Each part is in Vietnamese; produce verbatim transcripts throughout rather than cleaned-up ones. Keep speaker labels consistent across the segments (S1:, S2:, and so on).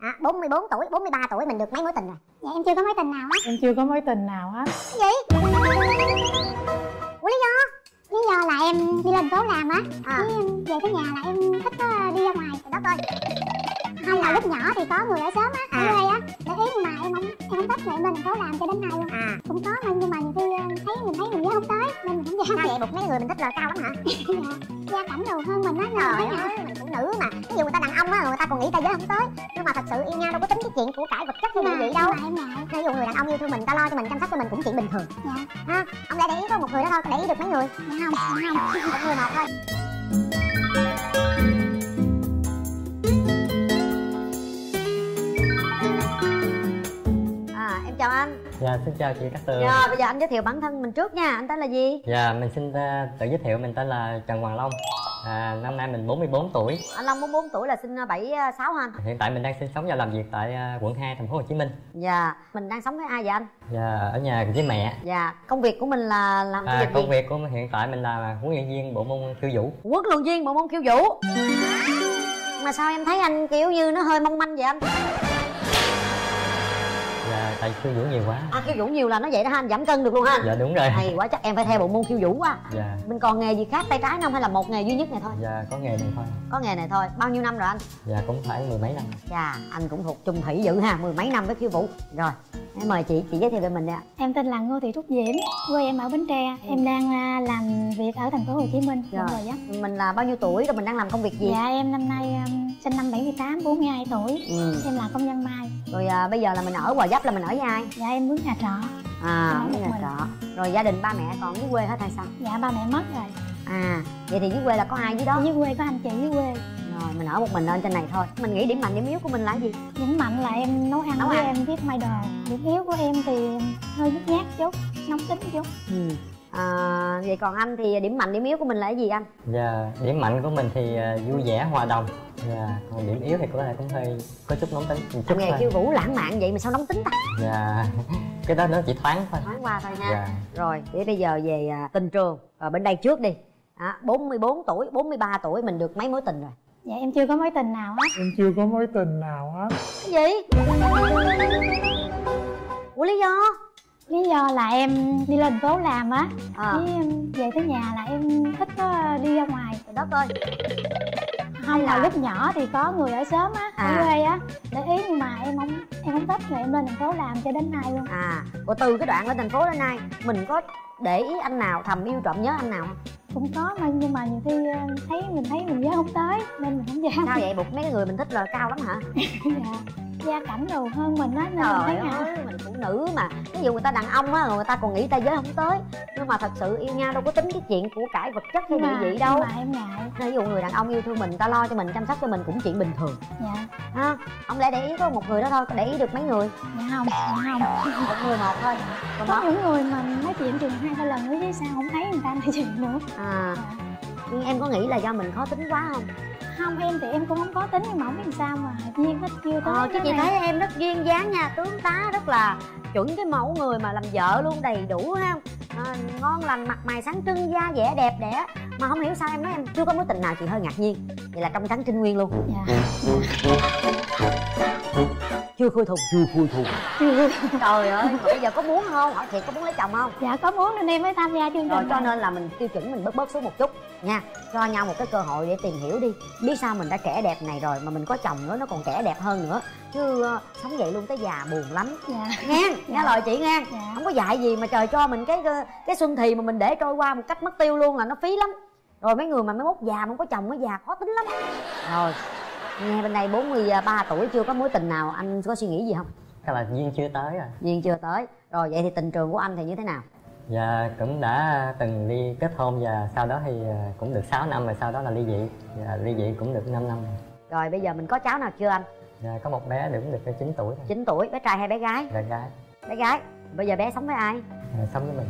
S1: À, bốn mươi bốn tuổi, bốn mươi ba tuổi mình được mấy mối tình rồi? Dạ em chưa có mối tình nào á.
S2: Em chưa có mối tình nào hết.
S1: Cái gì? Ủa lý do? Lý do là em đi lên phố làm á. À. Với em về tới nhà là em thích uh, đi ra ngoài. Trời đất ơi. Hay là lúc nhỏ thì có người ở xóm á, ở quê á, để ý nhưng mà em không em không thích rồi em lên thành phố làm cho đến nay luôn. À. Cũng có mà nhưng mà nhiều khi thấy mình thấy mình nhớ không tới nên mình không dám. Sao vậy? Buộc mấy người mình thích là cao lắm hả? Dạ. Gia cảnh đồ hơn mình á. Trời ơi, mình phụ nữ mà. Ví dụ người ta đàn ông á, người ta còn nghĩ ta giới không tới. Nhưng mà thật sự yêu nhau đâu có tính cái chuyện của cải vật chất hay gì vậy đâu. Em ngại. Ví dụ người đàn ông yêu thương mình, ta lo cho mình, chăm sóc cho mình cũng chuyện bình thường. Dạ. Ha, ông lại để ý có một người đó thôi, để ý được mấy người? Dạ không, dạ không. Một người một thôi. Chào anh.
S3: Dạ xin chào chị Cát Tường.
S1: Dạ bây giờ anh giới thiệu bản thân mình trước nha. Anh tên là gì?
S3: Dạ mình xin uh, tự giới thiệu, mình tên là Trần Hoàng Long. À, năm nay mình bốn mươi bốn tuổi.
S1: Anh Long bốn mươi bốn tuổi là sinh bảy sáu hả anh?
S3: Hiện tại mình đang sinh sống và làm việc tại uh, quận hai thành phố Hồ Chí Minh.
S1: Dạ. Mình đang sống với ai vậy anh?
S3: Dạ ở nhà với mẹ.
S1: Dạ. Công việc của mình là làm
S3: à,
S1: việc
S3: công
S1: gì?
S3: việc của mình hiện tại mình là huấn luyện viên bộ môn khiêu vũ.
S1: Huấn luyện viên bộ môn khiêu vũ. Mà sao em thấy anh kiểu như nó hơi mong manh vậy anh?
S3: Dạ tại khiêu vũ nhiều quá.
S1: À khiêu vũ nhiều là nó vậy đó ha, anh giảm cân được luôn ha.
S3: Dạ đúng rồi.
S1: Hay quá, chắc em phải theo bộ môn khiêu vũ quá.
S3: Dạ.
S1: Mình còn nghề gì khác tay trái không hay là một nghề duy nhất này thôi?
S3: Dạ có nghề này thôi.
S1: Có nghề này thôi. Bao nhiêu năm rồi anh?
S3: Dạ cũng phải mười mấy năm.
S1: Dạ anh cũng thuộc chung thủy dữ ha, mười mấy năm với khiêu vũ. Rồi em mời chị chị giới thiệu về mình đi ạ.
S4: Em tên là Ngô Thị Trúc Diễm, quê em ở Bến Tre. Ừ. Em đang uh, làm việc ở thành phố Hồ Chí Minh.
S1: Rồi. Rồi mình là bao nhiêu tuổi rồi mình đang làm công việc gì?
S4: Dạ em năm nay um, sinh năm bảy mươi tám, bốn mươi hai tuổi. Ừ. Em là công nhân may.
S1: Rồi uh, bây giờ là mình ở Gò Vấp là mình ở với ai?
S4: Dạ em mướn nhà trọ.
S1: À mướn nhà trọ. Rồi gia đình ba mẹ còn dưới quê hết hay sao?
S4: Dạ ba mẹ mất rồi.
S1: À vậy thì dưới quê là có ai dưới đó?
S4: Dưới quê có anh chị dưới quê.
S1: Rồi mình ở một mình lên trên này thôi. Mình nghĩ điểm mạnh điểm yếu của mình là gì?
S4: Điểm mạnh là em nấu ăn, nấu với ăn. Em viết may đồ. Điểm yếu của em thì hơi nhút nhát chút, nóng tính chút.
S1: Ừ. À, vậy còn anh thì điểm mạnh điểm yếu của mình là cái gì anh?
S3: Dạ điểm mạnh của mình thì uh, vui vẻ hòa đồng. Dạ còn điểm yếu thì có thể cũng hơi có chút nóng tính một chút.
S1: Nghề khiêu vũ lãng mạn vậy mà sao nóng tính ta?
S3: Dạ cái đó nó chỉ thoáng thôi.
S1: Thoáng qua thôi ha.
S3: Dạ.
S1: Rồi để bây giờ về uh, tình trường ở bên đây trước đi. À, bốn mươi bốn tuổi, bốn mươi ba tuổi mình được mấy mối tình rồi?
S4: Dạ em chưa có mối tình nào hết.
S2: Em chưa có mối tình nào hết.
S1: Cái gì? Ủa lý do?
S4: Lý do là em đi lên thành phố làm á.
S1: À.
S4: Với em về tới nhà là em thích có đi ra ngoài.
S1: Trời đất ơi.
S4: Không là lúc nhỏ thì có người ở xóm á, à. ở quê á, để ý nhưng mà em không em không thích rồi em lên thành phố làm cho đến nay luôn.
S1: À, rồi từ cái đoạn ở thành phố đến nay mình có để ý anh nào, thầm yêu trộm nhớ anh nào không?
S4: Cũng có mà nhưng mà nhiều khi thấy mình thấy mình nhớ không tới nên mình không dám.
S1: Sao vậy? Buộc mấy người mình thích là cao lắm hả?
S4: Dạ. Gia cảnh đồ hơn mình á nên
S1: trời
S4: mình thấy
S1: ơi mình phụ nữ mà. Ví dụ người ta đàn ông á, người ta còn nghĩ ta giới không tới. Nhưng mà thật sự yêu nhau đâu có tính cái chuyện của cải vật chất hay gì vậy đâu.
S4: Nhưng mà em ngại.
S1: Ví dụ người đàn ông yêu thương mình, ta lo cho mình, chăm sóc cho mình cũng chuyện bình thường.
S4: Dạ.
S1: Ha, ông lẽ để ý có một người đó thôi, có để ý được mấy người?
S4: Dạ không, dạ không.
S1: Một người một thôi.
S4: Còn có đó. Những người mà nói chuyện chừng hai ba lần nữa chứ sao không thấy người ta nói chuyện nữa.
S1: À. Dạ. Nhưng em có nghĩ là do mình khó tính quá không?
S4: Không em thì em cũng không có tính nhưng mà không biết làm sao mà duyên hết chưa tới.
S1: Ờ chứ chị thấy em rất duyên dáng nha, tướng tá rất là chuẩn cái mẫu người mà làm vợ luôn, đầy đủ ha. À, ngon lành, mặt mày sáng trưng, da dẻ đẹp đẽ. Mà không hiểu sao em nói em chưa có mối tình nào, chị hơi ngạc nhiên. Vậy là trong trắng trinh nguyên luôn.
S4: Dạ.
S1: Chưa khui thùng.
S3: Chưa khui thùng.
S1: Trời ơi, mà bây giờ có muốn không? Hỏi thiệt có muốn lấy chồng không?
S4: Dạ có muốn nên em mới tham gia chương trình.
S1: Rồi cho nên là mình tiêu chuẩn mình bớt bớt xuống một chút nha. Cho nhau một cái cơ hội để tìm hiểu đi. Biết sao mình đã trẻ đẹp này rồi mà mình có chồng nữa nó còn trẻ đẹp hơn nữa. Chứ uh, sống vậy luôn tới già buồn lắm.
S4: Dạ.
S1: Nghe,
S4: dạ.
S1: nghe lời chị nghe.
S4: Dạ.
S1: Không có dạy gì mà trời cho mình cái cái xuân thì mà mình để trôi qua một cách mất tiêu luôn là nó phí lắm. Rồi mấy người mà mới mốt già mà không có chồng mới già khó tính lắm. Rồi nghe bên đây bốn mươi ba tuổi chưa có mối tình nào, anh có suy nghĩ gì không?
S3: Chắc là duyên chưa tới rồi. Duyên
S1: chưa tới. Rồi vậy thì tình trường của anh thì như thế nào?
S3: Dạ cũng đã từng đi kết hôn và sau đó thì cũng được sáu năm rồi sau đó là ly dị. Dạ ly dị cũng được năm năm rồi.
S1: Rồi bây giờ mình có cháu nào chưa anh?
S3: Dạ có một bé cũng được chín tuổi rồi.
S1: chín tuổi, bé trai hay bé gái?
S3: Bé gái.
S1: Bé gái. Bây giờ bé sống với ai?
S3: Dạ, sống với mình.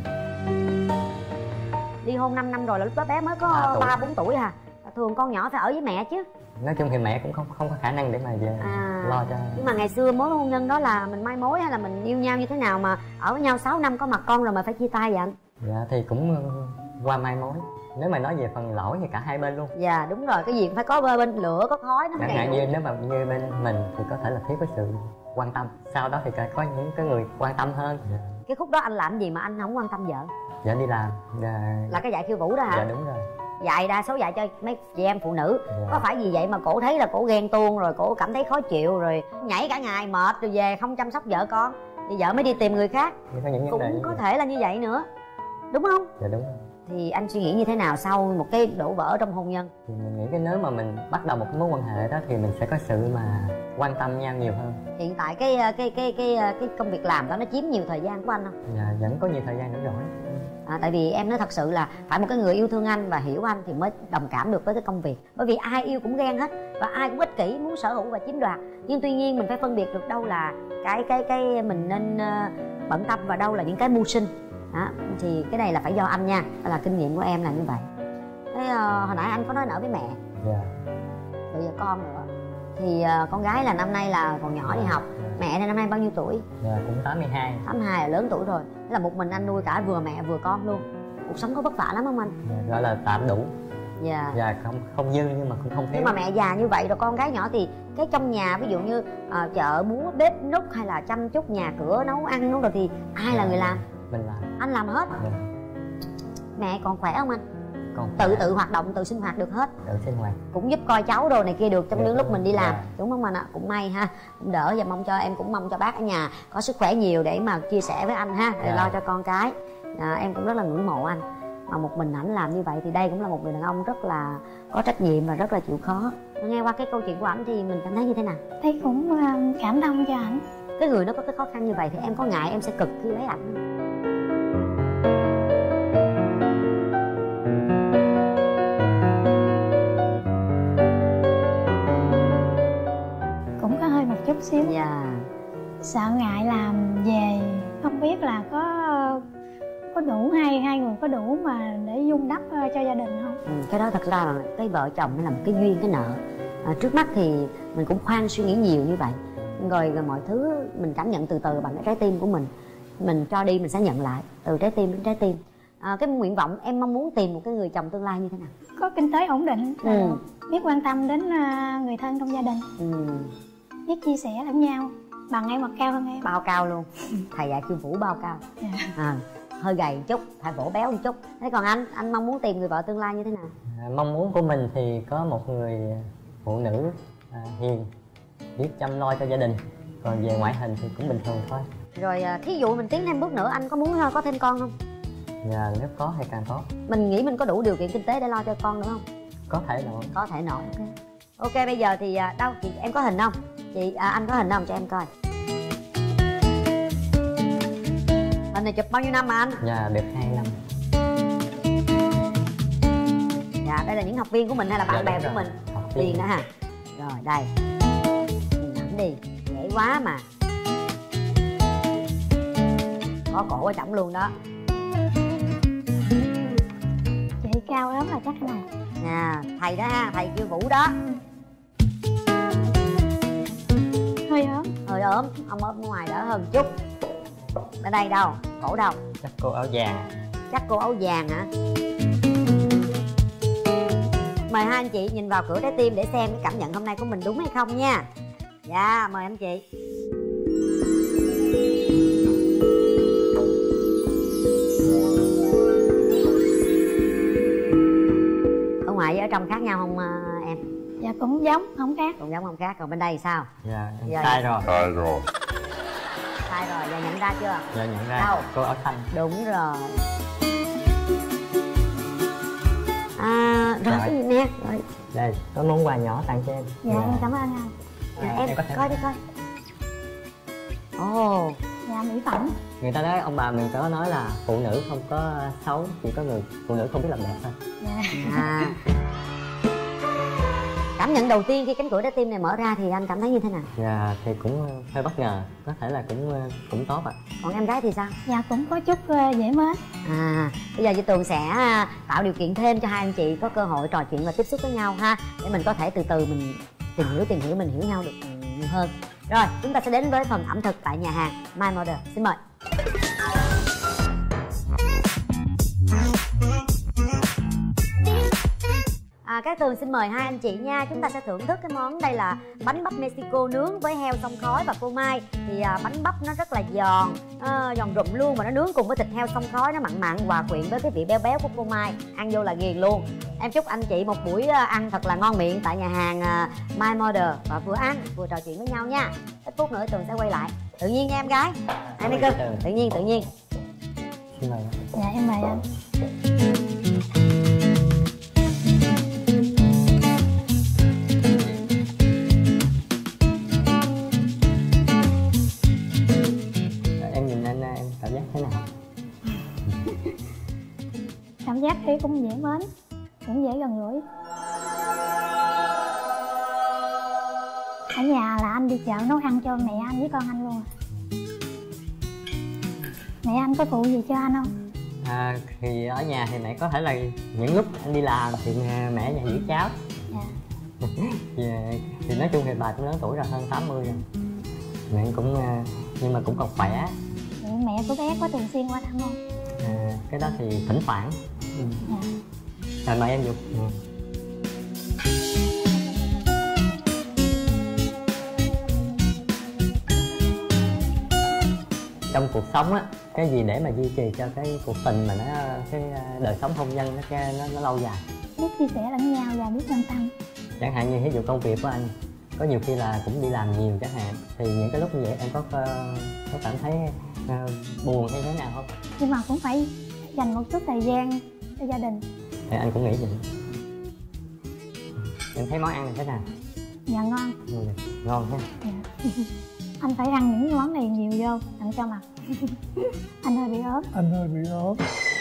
S1: Ly hôn năm năm rồi là lúc đó bé mới có ba bốn tuổi hả? Thường con nhỏ phải ở với mẹ chứ.
S3: Nói chung thì mẹ cũng không không có khả năng để mà về à, lo cho.
S1: Nhưng mà ngày xưa mối hôn nhân đó là mình mai mối hay là mình yêu nhau như thế nào mà ở với nhau sáu năm có mặt con rồi mà phải chia tay vậy anh?
S3: Dạ thì cũng qua mai mối. Nếu mà nói về phần lỗi thì cả hai bên luôn.
S5: Dạ đúng rồi, cái gì cũng phải có bên lửa có khói nó
S3: chẳng hạn như nếu mà như bên mình thì có thể là thiếu cái sự quan tâm, sau đó thì có những cái người quan tâm hơn.
S5: Cái khúc đó anh làm gì mà anh không quan tâm vợ?
S3: Dạ đi làm. Dạ...
S5: là cái dạy khiêu vũ đó hả?
S3: Dạ đúng rồi.
S5: Dạy đa số dạy cho mấy chị em phụ nữ.
S3: Dạ.
S5: Có phải vì vậy mà cổ thấy là cổ ghen tuông rồi cổ cảm thấy khó chịu rồi nhảy cả ngày mệt rồi về không chăm sóc vợ con thì vợ mới đi tìm người khác?
S3: Có những
S5: cũng có vậy. Thể là như vậy nữa đúng không?
S3: Dạ đúng rồi.
S5: Thì anh suy nghĩ như thế nào sau một cái đổ vỡ trong hôn nhân?
S3: Thì mình nghĩ cái nếu mà mình bắt đầu một mối quan hệ đó thì mình sẽ có sự mà quan tâm nhau nhiều hơn.
S5: Hiện tại cái cái cái cái cái công việc làm đó nó chiếm nhiều thời gian của anh không?
S3: Dạ vẫn có nhiều thời gian nữa rồi.
S5: À, tại vì em nói thật sự là phải một cái người yêu thương anh và hiểu anh thì mới đồng cảm được với cái công việc. Bởi vì ai yêu cũng ghen hết và ai cũng ích kỷ muốn sở hữu và chiếm đoạt. Nhưng tuy nhiên mình phải phân biệt được đâu là cái cái cái mình nên uh, bận tâm và đâu là những cái mưu sinh. Đó, thì cái này là phải do anh nha, đó là kinh nghiệm của em là như vậy. Thế uh, hồi nãy anh có nói nở với mẹ.
S3: Dạ.
S5: Rồi giờ con nữa. Thì uh, con gái là năm nay là còn nhỏ đi học. Mẹ này năm nay bao nhiêu tuổi?
S3: Dạ cũng tám mươi hai.
S5: tám mươi hai là lớn tuổi rồi. Thế là một mình anh nuôi cả vừa mẹ vừa con luôn. Cuộc sống có vất vả lắm không anh?
S3: Dạ, gọi là tạm đủ.
S5: Dạ.
S3: Dạ không không dư nhưng mà cũng không thiếu.
S5: Nhưng mà mẹ già như vậy rồi con gái nhỏ thì cái trong nhà ví dụ như uh, chợ búa bếp núc hay là chăm chút nhà cửa nấu ăn nấu rồi thì ai dạ, là người làm?
S3: Mình làm.
S5: Anh làm hết.
S3: Dạ.
S5: Mẹ còn khỏe không anh?
S3: Còn
S5: tự
S3: khỏe.
S5: tự hoạt động tự sinh hoạt được hết.
S3: Tự sinh hoạt.
S5: Cũng giúp coi cháu đồ này kia được trong
S3: dạ,
S5: những lúc mình đi làm.
S3: dạ.
S5: Đúng không anh ạ? Cũng may ha, cũng đỡ và mong cho em cũng mong cho bác ở nhà có sức khỏe nhiều để mà chia sẻ với anh ha, để dạ. lo cho con cái. À, em cũng rất là ngưỡng mộ anh. Mà một mình ảnh làm như vậy thì đây cũng là một người đàn ông rất là có trách nhiệm và rất là chịu khó. Nghe qua cái câu chuyện của ảnh thì mình cảm thấy như thế nào?
S4: Thấy cũng cảm thông cho ảnh.
S5: Cái người nó có cái khó khăn như vậy thì em có ngại em sẽ cực khi lấy ảnh không?
S4: Cũng có hơi một chút xíu.
S5: Dạ.
S4: Sợ ngại làm về không biết là có có đủ hai hai người có đủ mà để vun đắp cho gia đình không?
S5: Ừ, cái đó thật ra là cái vợ chồng nó là một cái duyên cái nợ. À, trước mắt thì mình cũng khoan suy nghĩ nhiều như vậy, rồi, rồi mọi thứ mình cảm nhận từ từ bằng cái trái tim của mình. Mình cho đi mình sẽ nhận lại từ trái tim đến trái tim. À, cái nguyện vọng em mong muốn tìm một cái người chồng tương lai như thế nào?
S4: Có kinh tế ổn định,
S5: ừ.
S4: biết quan tâm đến người thân trong gia đình,
S5: ừ.
S4: biết chia sẻ lẫn nhau. Bằng em hoặc cao hơn em.
S5: Bao cao luôn. Thầy dạy khiêu vũ bao cao.
S4: Yeah.
S5: À, hơi gầy một chút, thầy vỗ béo một chút. Thế còn anh, anh mong muốn tìm người vợ tương lai như thế nào?
S3: À, mong muốn của mình thì có một người phụ nữ à, hiền, biết chăm lo cho gia đình. Còn về ngoại hình thì cũng bình thường thôi.
S5: Rồi thí dụ mình tiến thêm bước nữa, anh có muốn có thêm con không?
S3: Dạ nếu có thì càng tốt.
S5: Mình nghĩ mình có đủ điều kiện kinh tế để lo cho con nữa không?
S3: Có thể nổi.
S5: Có thể nổi. Ok, ok bây giờ thì đâu chị em có hình không? Chị à, anh có hình không cho em coi. Hình này chụp bao nhiêu năm mà anh?
S3: Dạ được hai năm.
S5: Dạ đây là những học viên của mình hay là bạn
S3: dạ,
S5: bè của
S3: rồi.
S5: Mình?
S3: Học viên
S5: Tiền đó ha. Rồi đây. Nhìn ảnh đi, dễ quá mà. Có cổ ở trỏng luôn đó.
S4: Chị cao lắm là chắc cái này.
S5: Nè, thầy đó ha, thầy khiêu vũ đó.
S4: Hơi ốm.
S5: Hơi ốm, ông ở ngoài đỡ hơn chút. Ở đây đâu, cổ đâu?
S3: Chắc cô áo vàng.
S5: Chắc cô áo vàng hả? Mời hai anh chị nhìn vào cửa trái tim để xem cái cảm nhận hôm nay của mình đúng hay không nha. Dạ, mời anh chị. Ở ngoài với ở trong khác nhau không uh, em?
S4: Dạ cũng giống, không khác.
S5: Cũng giống không khác, còn bên đây sao?
S3: Dạ,
S5: Giờ
S3: sai rồi.
S6: Sai rồi.
S5: Sai rồi, giờ nhận ra chưa?
S3: Dạ nhận ra.
S5: Đâu?
S3: Cô áo xanh.
S5: Đúng rồi. À, rồi cái gì nè? Rồi.
S3: Đây, có món quà nhỏ tặng cho em.
S4: Dạ, em cảm ơn anh.
S5: Dạ,
S3: À,
S5: em,
S3: em có thể
S5: coi đi coi. Ồ. Oh.
S4: Dạ, mỹ phẩm.
S3: Người ta nói, ông bà mình có nói là phụ nữ không có xấu, chỉ có người phụ nữ không biết làm đẹp thôi.
S4: Dạ.
S5: À. Cảm nhận đầu tiên khi cánh cửa trái tim này mở ra thì anh cảm thấy như thế nào?
S3: Dạ thì cũng hơi bất ngờ, có thể là cũng cũng tốt ạ. À.
S5: Còn em gái thì sao?
S4: Dạ cũng có chút dễ mến.
S5: À, bây giờ chị Tường sẽ tạo điều kiện thêm cho hai anh chị có cơ hội trò chuyện và tiếp xúc với nhau ha, để mình có thể từ từ mình tìm hiểu tìm hiểu mình hiểu nhau được nhiều hơn. Rồi, chúng ta sẽ đến với phần ẩm thực tại nhà hàng My Model. Xin mời. Cát Tường xin mời hai anh chị nha. Chúng ta sẽ thưởng thức cái món đây là bánh bắp Mexico nướng với heo xông khói và phô mai. Thì à, bánh bắp nó rất là giòn, à, giòn rụm luôn, mà nó nướng cùng với thịt heo xông khói, nó mặn mặn hòa quyện với cái vị béo béo của phô mai, ăn vô là ghiền luôn. Em chúc anh chị một buổi ăn thật là ngon miệng tại nhà hàng My Mother, và vừa ăn vừa trò chuyện với nhau nha. Ít phút nữa Tường sẽ quay lại. Tự nhiên nha em gái. Anh đi cưng. Tự nhiên tự nhiên.
S3: Xin mời.
S4: Dạ em mời anh.
S3: Em nhìn anh em cảm giác thế nào?
S4: Cảm giác thấy cũng dễ mến, cũng dễ gần gũi. Ở nhà là anh đi chợ nấu ăn cho mẹ anh với con anh luôn. Mẹ anh có phụ gì cho anh không?
S3: À, thì ở nhà thì mẹ có thể là những lúc anh đi làm thì mẹ ở nhà giữ cháu.
S4: Dạ.
S3: thì, thì nói chung thì bà cũng lớn tuổi rồi, hơn tám mươi rồi. Mẹ cũng nhưng mà cũng còn khỏe.
S4: Vậy mẹ của bé có thường xuyên qua thăm không?
S3: À, cái đó thì thỉnh thoảng. Ừ.
S4: Dạ.
S3: Rồi mời em Dục. Ừ. Trong cuộc sống á, cái gì để mà duy trì cho cái cuộc tình mà nó cái đời sống hôn nhân nó nó, nó lâu dài?
S4: Biết chia sẻ lẫn nhau và biết quan tâm.
S3: Chẳng hạn như ví dụ công việc của anh có nhiều khi là cũng đi làm nhiều chẳng hạn, thì những cái lúc như vậy em có có cảm thấy uh, buồn hay thế nào không?
S4: Nhưng mà cũng phải dành một chút thời gian cho gia đình.
S3: Thì anh cũng nghĩ vậy. Em thấy món ăn này thế nào?
S4: Dạ ngon.
S3: Ừ, ngon ha.
S4: Dạ. Anh phải ăn những món này nhiều vô, tặng cho mặt. Anh hơi bị ốm.
S2: Anh hơi bị ốm.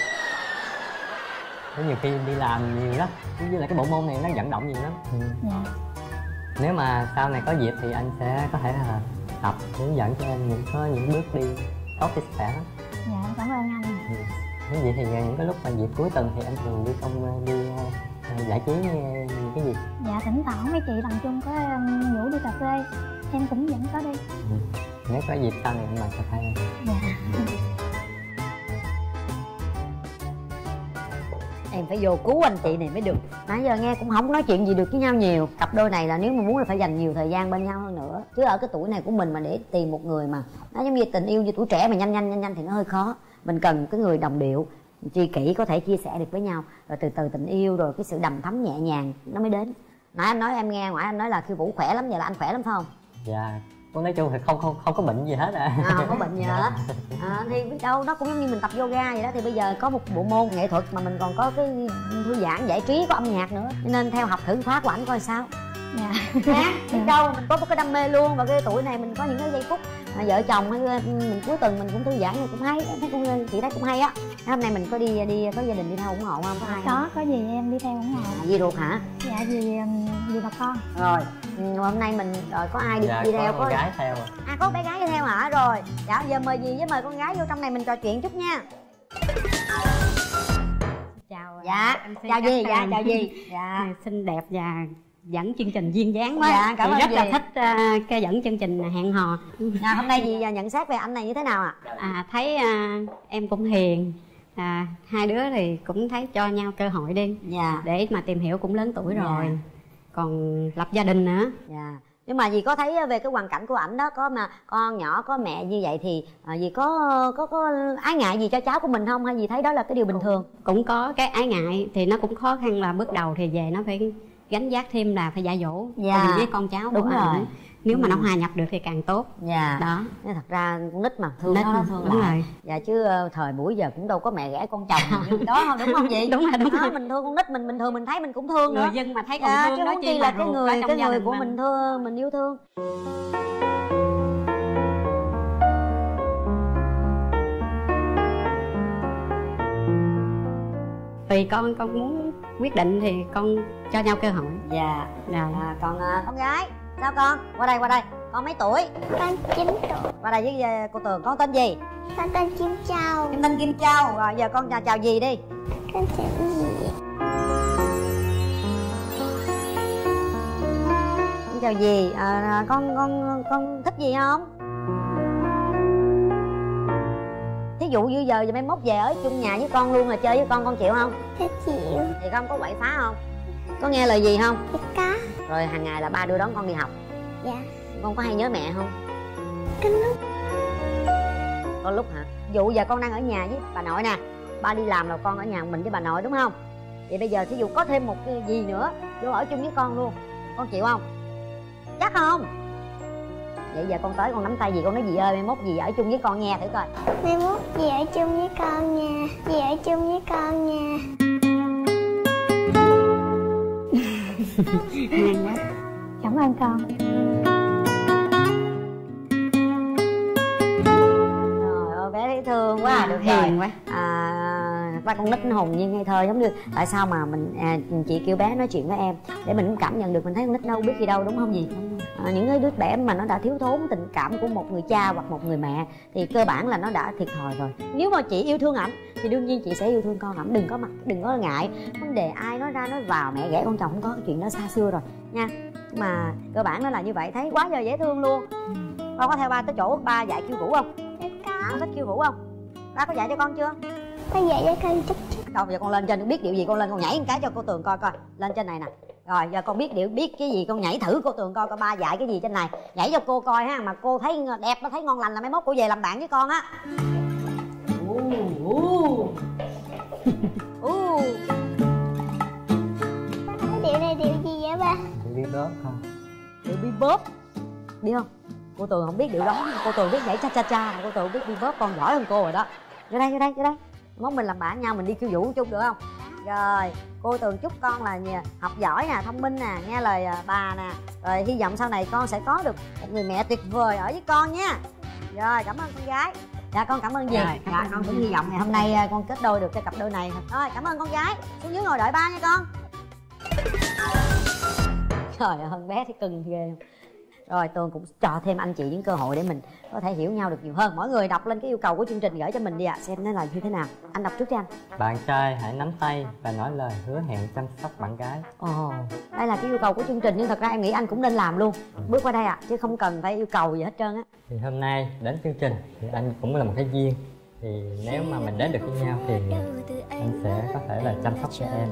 S3: Có nhiều khi đi làm nhiều lắm, với lại cái bộ môn này nó vận động nhiều lắm. Ừ.
S4: Dạ.
S3: Nếu mà sau này có dịp thì anh sẽ có thể là tập hướng dẫn cho em những có những bước đi tốt cho sức khỏe lắm.
S4: Dạ em cảm ơn anh.
S3: Ừ. Nếu vậy thì những cái lúc mà dịp cuối tuần thì anh thường đi công đi uh, giải trí những cái gì?
S4: Dạ thỉnh thoảng mấy chị làm chung có um, rủ đi cà phê, em cũng vẫn có đi.
S3: Ừ. Nếu có dịp sau này anh mời cà phê.
S4: Dạ.
S5: Em phải vô cứu anh chị này mới được. Nãy giờ nghe cũng không nói chuyện gì được với nhau nhiều. Cặp đôi này là nếu mà muốn là phải dành nhiều thời gian bên nhau hơn nữa. Chứ ở cái tuổi này của mình mà để tìm một người mà nó giống như tình yêu như tuổi trẻ mà nhanh nhanh nhanh nhanh thì nó hơi khó. Mình cần cái người đồng điệu, tri kỷ, có thể chia sẻ được với nhau. Rồi từ từ tình yêu rồi cái sự đầm thắm nhẹ nhàng nó mới đến. Nãy anh nói em nghe, ngoại anh nói là Khiêu Vũ khỏe lắm, vậy là anh khỏe lắm phải không?
S3: Dạ. Con nói chung thì không không không có bệnh gì hết à.
S5: À, không có bệnh gì hết. À, thì biết đâu nó cũng giống như mình tập yoga vậy đó. Thì bây giờ có một bộ môn nghệ thuật mà mình còn có cái thư giãn giải trí, có âm nhạc nữa, nên theo học thử khóa của ảnh coi sao.
S4: Dạ.
S5: Nhá, biết đâu mình có một cái đam mê luôn, và cái tuổi này mình có những cái giây phút mà vợ chồng hay mình cuối tuần mình cũng thư giãn thì cũng hay, thấy cũng chị thấy cũng hay á. Hôm nay mình có đi đi có gia đình đi theo ủng hộ không? Có ai
S4: Có,
S5: không?
S4: có gì em đi theo ủng hộ.
S5: À, Di ruột hả?
S4: Dạ gì gì bà con.
S5: Rồi hôm nay mình rồi có ai đi
S3: Dạ,
S5: đi
S3: có
S5: theo
S3: con
S5: có
S3: gái theo.
S5: À có bé gái đi theo hả? Rồi dạ giờ mời dì với mời con gái vô trong này mình trò chuyện chút nha.
S6: Chào.
S5: Dạ
S6: em
S5: chào dì. Dạ chào dì.
S6: Dạ xinh đẹp và dẫn chương trình duyên dáng quá.
S5: Dạ, cảm ơn
S6: rất
S5: dì.
S6: là thích uh, cái dẫn chương trình hẹn hò.
S5: À, hôm nay dì nhận xét về anh này như thế nào ạ? À?
S6: À, thấy uh, em cũng hiền, à, hai đứa thì cũng thấy cho nhau cơ hội đi.
S5: Dạ.
S6: Để mà tìm hiểu, cũng lớn tuổi
S5: Dạ.
S6: rồi, còn lập gia đình nữa.
S5: Dạ. Nhưng mà dì có thấy về cái hoàn cảnh của ảnh đó, có mà con nhỏ có mẹ như vậy thì à, dì có có có ái ngại gì cho cháu của mình không, hay dì thấy đó là cái điều bình thường?
S6: Cũng có cái ái ngại, thì nó cũng khó khăn là bước đầu thì về nó phải gánh vác thêm là phải dạy dỗ
S5: Dạ.
S6: cùng với con cháu của
S5: Đúng rồi.
S6: ảnh. Nếu mà
S5: Ừ.
S6: nó hòa nhập được thì càng tốt.
S5: Dạ.
S6: Đó.
S5: Nên thật ra con nít mà thương
S6: Nít
S5: nó,
S6: mà,
S5: nó thương
S6: đúng
S5: lại.
S6: rồi.
S5: Dạ chứ uh, thời buổi giờ cũng đâu có mẹ ghẻ con chồng như đó không, đúng không chị?
S6: Đúng rồi, đúng
S5: đó,
S6: rồi.
S5: mình thương con nít mình bình thường mình thấy mình cũng thương nữa.
S6: Người dân mà thấy còn
S5: Dạ,
S6: thương
S5: chứ
S6: nói
S5: không
S6: chi
S5: chi
S6: mà
S5: là cái
S6: ruột
S5: người
S6: ở trong
S5: cái
S6: gia
S5: người
S6: đình
S5: của
S6: mình.
S5: mình thương, mình yêu thương.
S6: Tùy con, con muốn quyết định thì con cho nhau cơ hội.
S5: Dạ.
S6: Rồi.
S5: À, còn uh, con gái sao con? Qua đây qua đây. Con mấy tuổi?
S1: Con chín tuổi.
S5: Qua đây với uh, cô Tường. Con tên gì?
S1: Con tên Kim Châu.
S5: Em tên Kim Châu. Rồi giờ con chào, chào dì đi.
S1: Con chào gì?
S5: Con chào dì. À, con con con thích gì không? Thí dụ như giờ giờ mai mốt về ở chung nhà với con luôn là chơi với con, con chịu không?
S1: Thích chịu.
S5: Thì con có quậy phá không? Có nghe lời gì không?
S1: Có.
S5: Rồi hàng ngày là ba đưa đón con đi học.
S1: Dạ.
S5: Con có hay nhớ mẹ không?
S1: Có lúc.
S5: Có lúc hả? Dụ giờ con đang ở nhà với bà nội nè, ba đi làm là con ở nhà mình với bà nội đúng không? Vậy bây giờ thí dụ có thêm một cái gì nữa vô ở chung với con luôn, con chịu không? Chắc không? Vậy giờ con tới con nắm tay dì con nói dì ơi mai mốt dì ở chung với con nghe thử coi.
S1: Mai mốt dì ở chung với con nha. Dì ở chung với con nha.
S4: Ngoan quá. Cảm ơn con.
S5: Trời ơi bé thấy thương quá. Được
S6: hiền
S5: rồi.
S6: quá.
S5: À, ba con nít hồn nhiên ngây thơ giống như tại sao mà mình à, chị kêu bé nói chuyện với em để mình cũng cảm nhận được, mình thấy con nít đâu biết gì đâu đúng không gì. À, những cái đứa trẻ mà nó đã thiếu thốn tình cảm của một người cha hoặc một người mẹ thì cơ bản là nó đã thiệt thòi rồi. Nếu mà chị yêu thương ảnh thì đương nhiên chị sẽ yêu thương con ảnh, đừng có mặt đừng có ngại vấn đề ai nói ra nói vào. Mẹ ghẻ con chồng không có cái chuyện đó xa xưa rồi nha, mà cơ bản nó là như vậy. Thấy quá giờ dễ thương luôn. Con có theo ba tới chỗ ba dạy khiêu vũ không?
S1: Có.
S5: Con thích khiêu vũ không? Ba có dạy cho con chưa?
S1: Có dạy cho con chút chút.
S5: Đâu giờ con lên trên con biết điệu gì con lên con nhảy một cái cho cô Tường coi coi. Lên trên này nè. Rồi giờ con biết điệu biết cái gì con nhảy thử cô Tường coi coi ba dạy cái gì trên này. Nhảy cho cô coi ha, mà cô thấy đẹp nó thấy ngon lành là mai mốt cô về làm bạn với con á. Uh, uh. uh.
S1: Điệu này điệu gì vậy ba?
S3: Điệu biết đó không?
S5: Điệu bebop. Biết không? Cô Tường không biết điệu đó. Cô Tường biết nhảy cha cha cha mà cô Tường biết bebop, con giỏi hơn cô rồi đó. Vô đây vô đây vô đây. Mốt mình làm bạn nhau, mình đi khiêu vũ chung được không? Rồi, cô Tường chúc con là học giỏi nè, thông minh nè, nghe lời bà nè. Rồi hy vọng sau này con sẽ có được một người mẹ tuyệt vời ở với con nha. Rồi, cảm ơn con gái. Dạ con cảm ơn gì?
S6: Rồi,
S5: Dạ con cũng hy vọng ngày hôm nay con kết đôi được cái cặp đôi này. Rồi, cảm ơn con gái. Xuống dưới ngồi đợi ba nha con. Trời ơi, bé thấy cưng ghê. Rồi Tường cũng cho thêm anh chị những cơ hội để mình có thể hiểu nhau được nhiều hơn. Mỗi người đọc lên cái yêu cầu của chương trình gửi cho mình đi ạ, à. Xem nó là như thế nào. Anh đọc trước cho anh.
S3: Bạn trai hãy nắm tay và nói lời hứa hẹn chăm sóc bạn gái.
S5: Ồ, đây là cái yêu cầu của chương trình nhưng thật ra em nghĩ anh cũng nên làm luôn. Bước qua đây ạ, à, chứ không cần phải yêu cầu gì hết trơn á.
S3: Thì hôm nay đến chương trình thì anh cũng là một cái duyên. Thì nếu mà mình đến được với nhau thì anh sẽ có thể là chăm sóc cho em.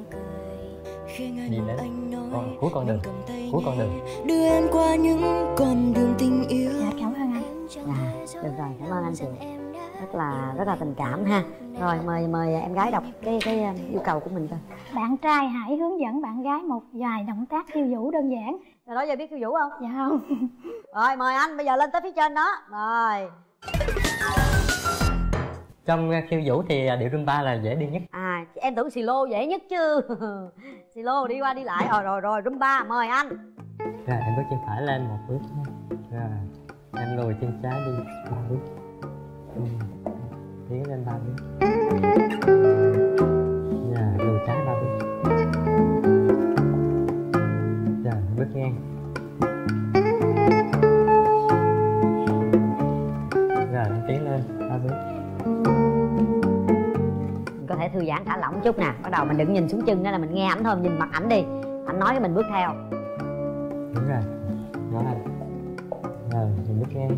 S3: Đi đến con, cuối con đường, cuối con đường.
S7: Đưa em qua những con đường tình yêu.
S4: Dạ cảm ơn anh.
S5: Dạ, được rồi, cảm ơn anh chị. Rất là rất là tình cảm ha. Rồi mời mời em gái đọc cái cái yêu cầu của mình coi.
S4: Bạn trai hãy hướng dẫn bạn gái một vài động tác khiêu vũ đơn giản.
S5: Rồi đó giờ biết khiêu vũ không?
S4: Dạ không.
S5: Rồi mời anh bây giờ lên tới phía trên đó. Rồi.
S3: Trong khiêu vũ thì điệu Rumba là dễ đi nhất.
S5: À em tưởng xì lô dễ nhất chứ. Xì lô đi qua đi lại. Rồi rồi rồi Rumba mời anh.
S3: Rồi em bước chân phải lên một bước. Rồi em lùi chân trái đi ba bước. Ừ. Tiến lên ba bước. Rồi lùi trái ba bước. Rồi bước ngang. Rồi em tiến lên ba bước.
S5: Có thể thư giãn thả lỏng chút nè. Bắt đầu mình đừng nhìn xuống chân đó là mình nghe ảnh thôi, mình nhìn mặt ảnh đi. Ảnh nói cái mình bước theo.
S3: Đúng rồi. Đó rồi. Rồi mình bước ngang.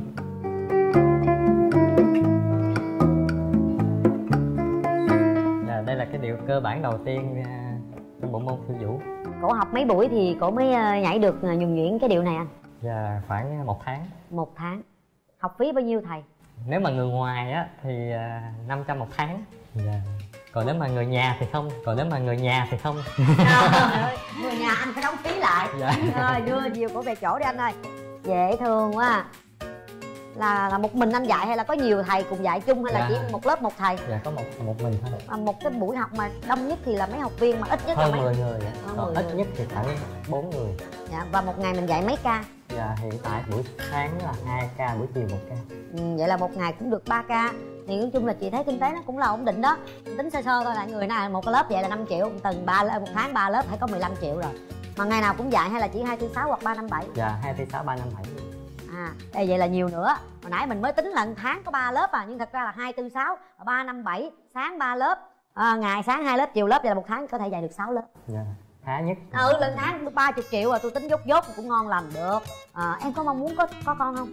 S3: Rồi đây là cái điệu cơ bản đầu tiên trong bộ môn khiêu vũ.
S5: Cổ học mấy buổi thì cổ mới nhảy được nhuần nhuyễn cái điệu này anh?
S3: Dạ khoảng một tháng.
S5: Một tháng. Học phí bao nhiêu thầy?
S3: Nếu mà người ngoài á thì năm trăm một tháng. Dạ. Còn nếu mà người nhà thì không. Còn nếu mà người nhà thì không.
S5: Trời, người nhà anh phải đóng phí lại.
S3: Dạ.
S5: Rồi đưa nhiều cổ về chỗ đi anh ơi. Dễ thương quá. Là là một mình anh dạy hay là có nhiều thầy cùng dạy chung hay là
S3: Dạ.
S5: chỉ một lớp một thầy?
S3: Dạ có một một mình thôi.
S5: À, một cái buổi học mà đông nhất thì là mấy học viên mà ít nhất
S3: Hơn
S5: là mấy?
S3: mười người ạ.
S5: Hơn
S3: Còn
S5: mười
S3: ít
S5: người.
S3: nhất thì khoảng bốn người.
S5: Dạ, và một ngày mình dạy mấy ca?
S3: Dạ hiện tại buổi sáng là hai ca, buổi chiều một ca.
S5: Ừ, vậy là một ngày cũng được ba ca. Thì nói chung là chị thấy kinh tế nó cũng là ổn định đó. Tính sơ sơ thôi là người nào một cái lớp vậy là năm triệu, một tuần ba một tháng ba lớp phải có mười lăm triệu rồi. Mà ngày nào cũng dạy hay là chỉ hai tư sáu hoặc ba năm bảy?
S3: Dạ hai tư sáu ba năm bảy.
S5: À, đây vậy là nhiều nữa. Hồi nãy mình mới tính là một tháng có ba lớp à, nhưng thật ra là hai tư sáu, ba năm bảy, sáng ba lớp. À, ngày sáng hai lớp, chiều lớp, vậy là một tháng có thể dạy được sáu lớp.
S3: Dạ khá nhất.
S5: Ừ, lần tháng được ba mươi triệu rồi, tôi tính dốt dốt cũng ngon lành được. À, em có mong muốn có có con không?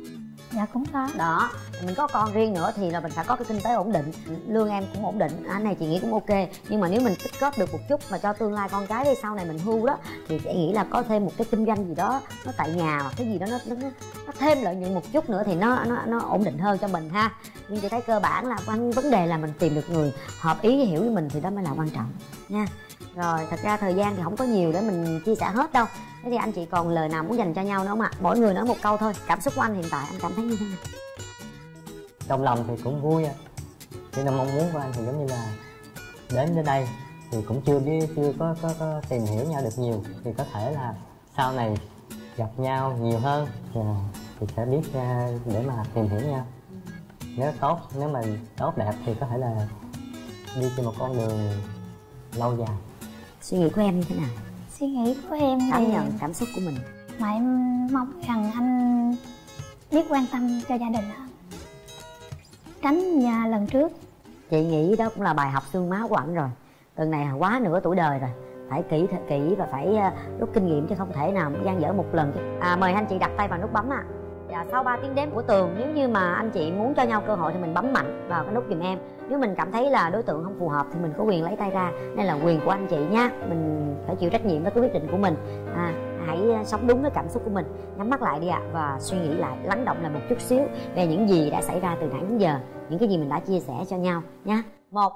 S4: Dạ cũng có.
S5: Đó, mình có con riêng nữa thì là mình phải có cái kinh tế ổn định, lương em cũng ổn định, anh này chị nghĩ cũng ok. Nhưng mà nếu mình tích góp được một chút mà cho tương lai con cái đi sau này mình hưu đó, thì chị nghĩ là có thêm một cái kinh doanh gì đó nó tại nhà hoặc cái gì đó nó nó, nó thêm lợi nhuận một chút nữa thì nó nó nó ổn định hơn cho mình ha. Nhưng chị thấy cơ bản là vấn vấn đề là mình tìm được người hợp ý hiểu với mình thì đó mới là quan trọng nha. Rồi thật ra thời gian thì không có nhiều để mình chia sẻ hết đâu. Thế thì anh chị còn lời nào muốn dành cho nhau nữa không ạ? Mỗi người nói một câu thôi. Cảm xúc của anh hiện tại anh cảm thấy như thế nào?
S3: Trong lòng thì cũng vui à. Chỉ là mong muốn của anh thì giống như là đến đến đây thì cũng chưa biết chưa có, có có tìm hiểu nhau được nhiều, thì có thể là sau này gặp nhau nhiều hơn thì sẽ biết để mà tìm hiểu nhau. Nếu tốt, nếu mà tốt đẹp thì có thể là đi trên một con đường lâu dài.
S5: Suy nghĩ của em như thế nào?
S4: Suy nghĩ của em thì
S5: Cảm nhận, cảm xúc của mình.
S4: mà em mong rằng anh biết quan tâm cho gia đình hơn, tránh nhà lần trước.
S5: Chị nghĩ đó cũng là bài học xương máu của ảnh rồi. Tuần này quá nửa tuổi đời rồi, phải kỹ thật kỹ và phải rút kinh nghiệm chứ không thể nào gian dở một lần. À, mời anh chị đặt tay vào nút bấm ạ. À. Và sau ba tiếng đếm của Tường, nếu như mà anh chị muốn cho nhau cơ hội thì mình bấm mạnh vào cái nút giùm em. Nếu mình cảm thấy là đối tượng không phù hợp thì mình có quyền lấy tay ra, nên là quyền của anh chị nha. Mình phải chịu trách nhiệm với cái quyết định của mình. À, hãy sống đúng với cảm xúc của mình. Nhắm mắt lại đi ạ. À, và suy nghĩ lại, lắng động lại một chút xíu về những gì đã xảy ra từ nãy đến giờ, những cái gì mình đã chia sẻ cho nhau nha. Một,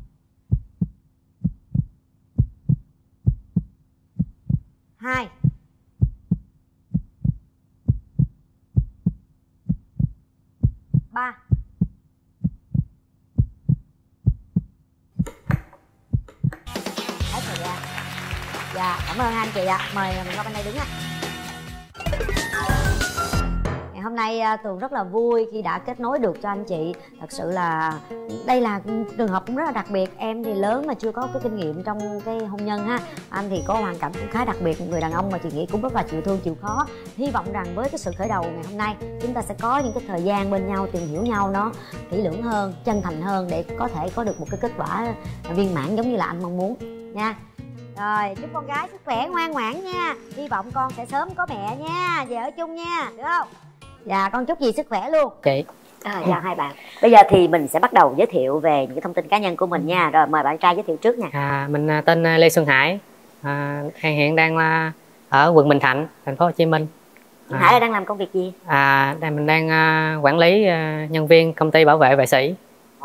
S5: hai, ba. Hết thời gian. Dạ, cảm ơn anh chị ạ. Mời mình qua bên đây đứng ạ. Ngày hôm nay Tường rất là vui khi đã kết nối được cho anh chị. Thật sự là đây là trường hợp cũng rất là đặc biệt. Em thì lớn mà chưa có cái kinh nghiệm trong cái hôn nhân ha. Anh thì có hoàn cảnh cũng khá đặc biệt, một người đàn ông mà chị nghĩ cũng rất là chịu thương chịu khó. Hy vọng rằng với cái sự khởi đầu ngày hôm nay, chúng ta sẽ có những cái thời gian bên nhau, tìm hiểu nhau nó kỹ lưỡng hơn, chân thành hơn để có thể có được một cái kết quả viên mãn giống như là anh mong muốn nha. Rồi, chúc con gái sức khỏe ngoan ngoãn nha. Hy vọng con sẽ sớm có mẹ nha, về ở chung nha, được không? Dạ, con chúc dì sức khỏe luôn
S3: chị.
S5: À, chào hai bạn. Bây giờ thì mình sẽ bắt đầu giới thiệu về những cái thông tin cá nhân của mình nha. Rồi mời bạn trai giới thiệu trước nha.
S8: À, mình tên Lê Xuân Hải, à, hiện đang ở quận Bình Thạnh, thành phố Hồ Chí Minh.
S5: À, Hải là đang làm công việc gì?
S8: À, đang mình đang uh, quản lý uh, nhân viên công ty bảo vệ vệ sĩ.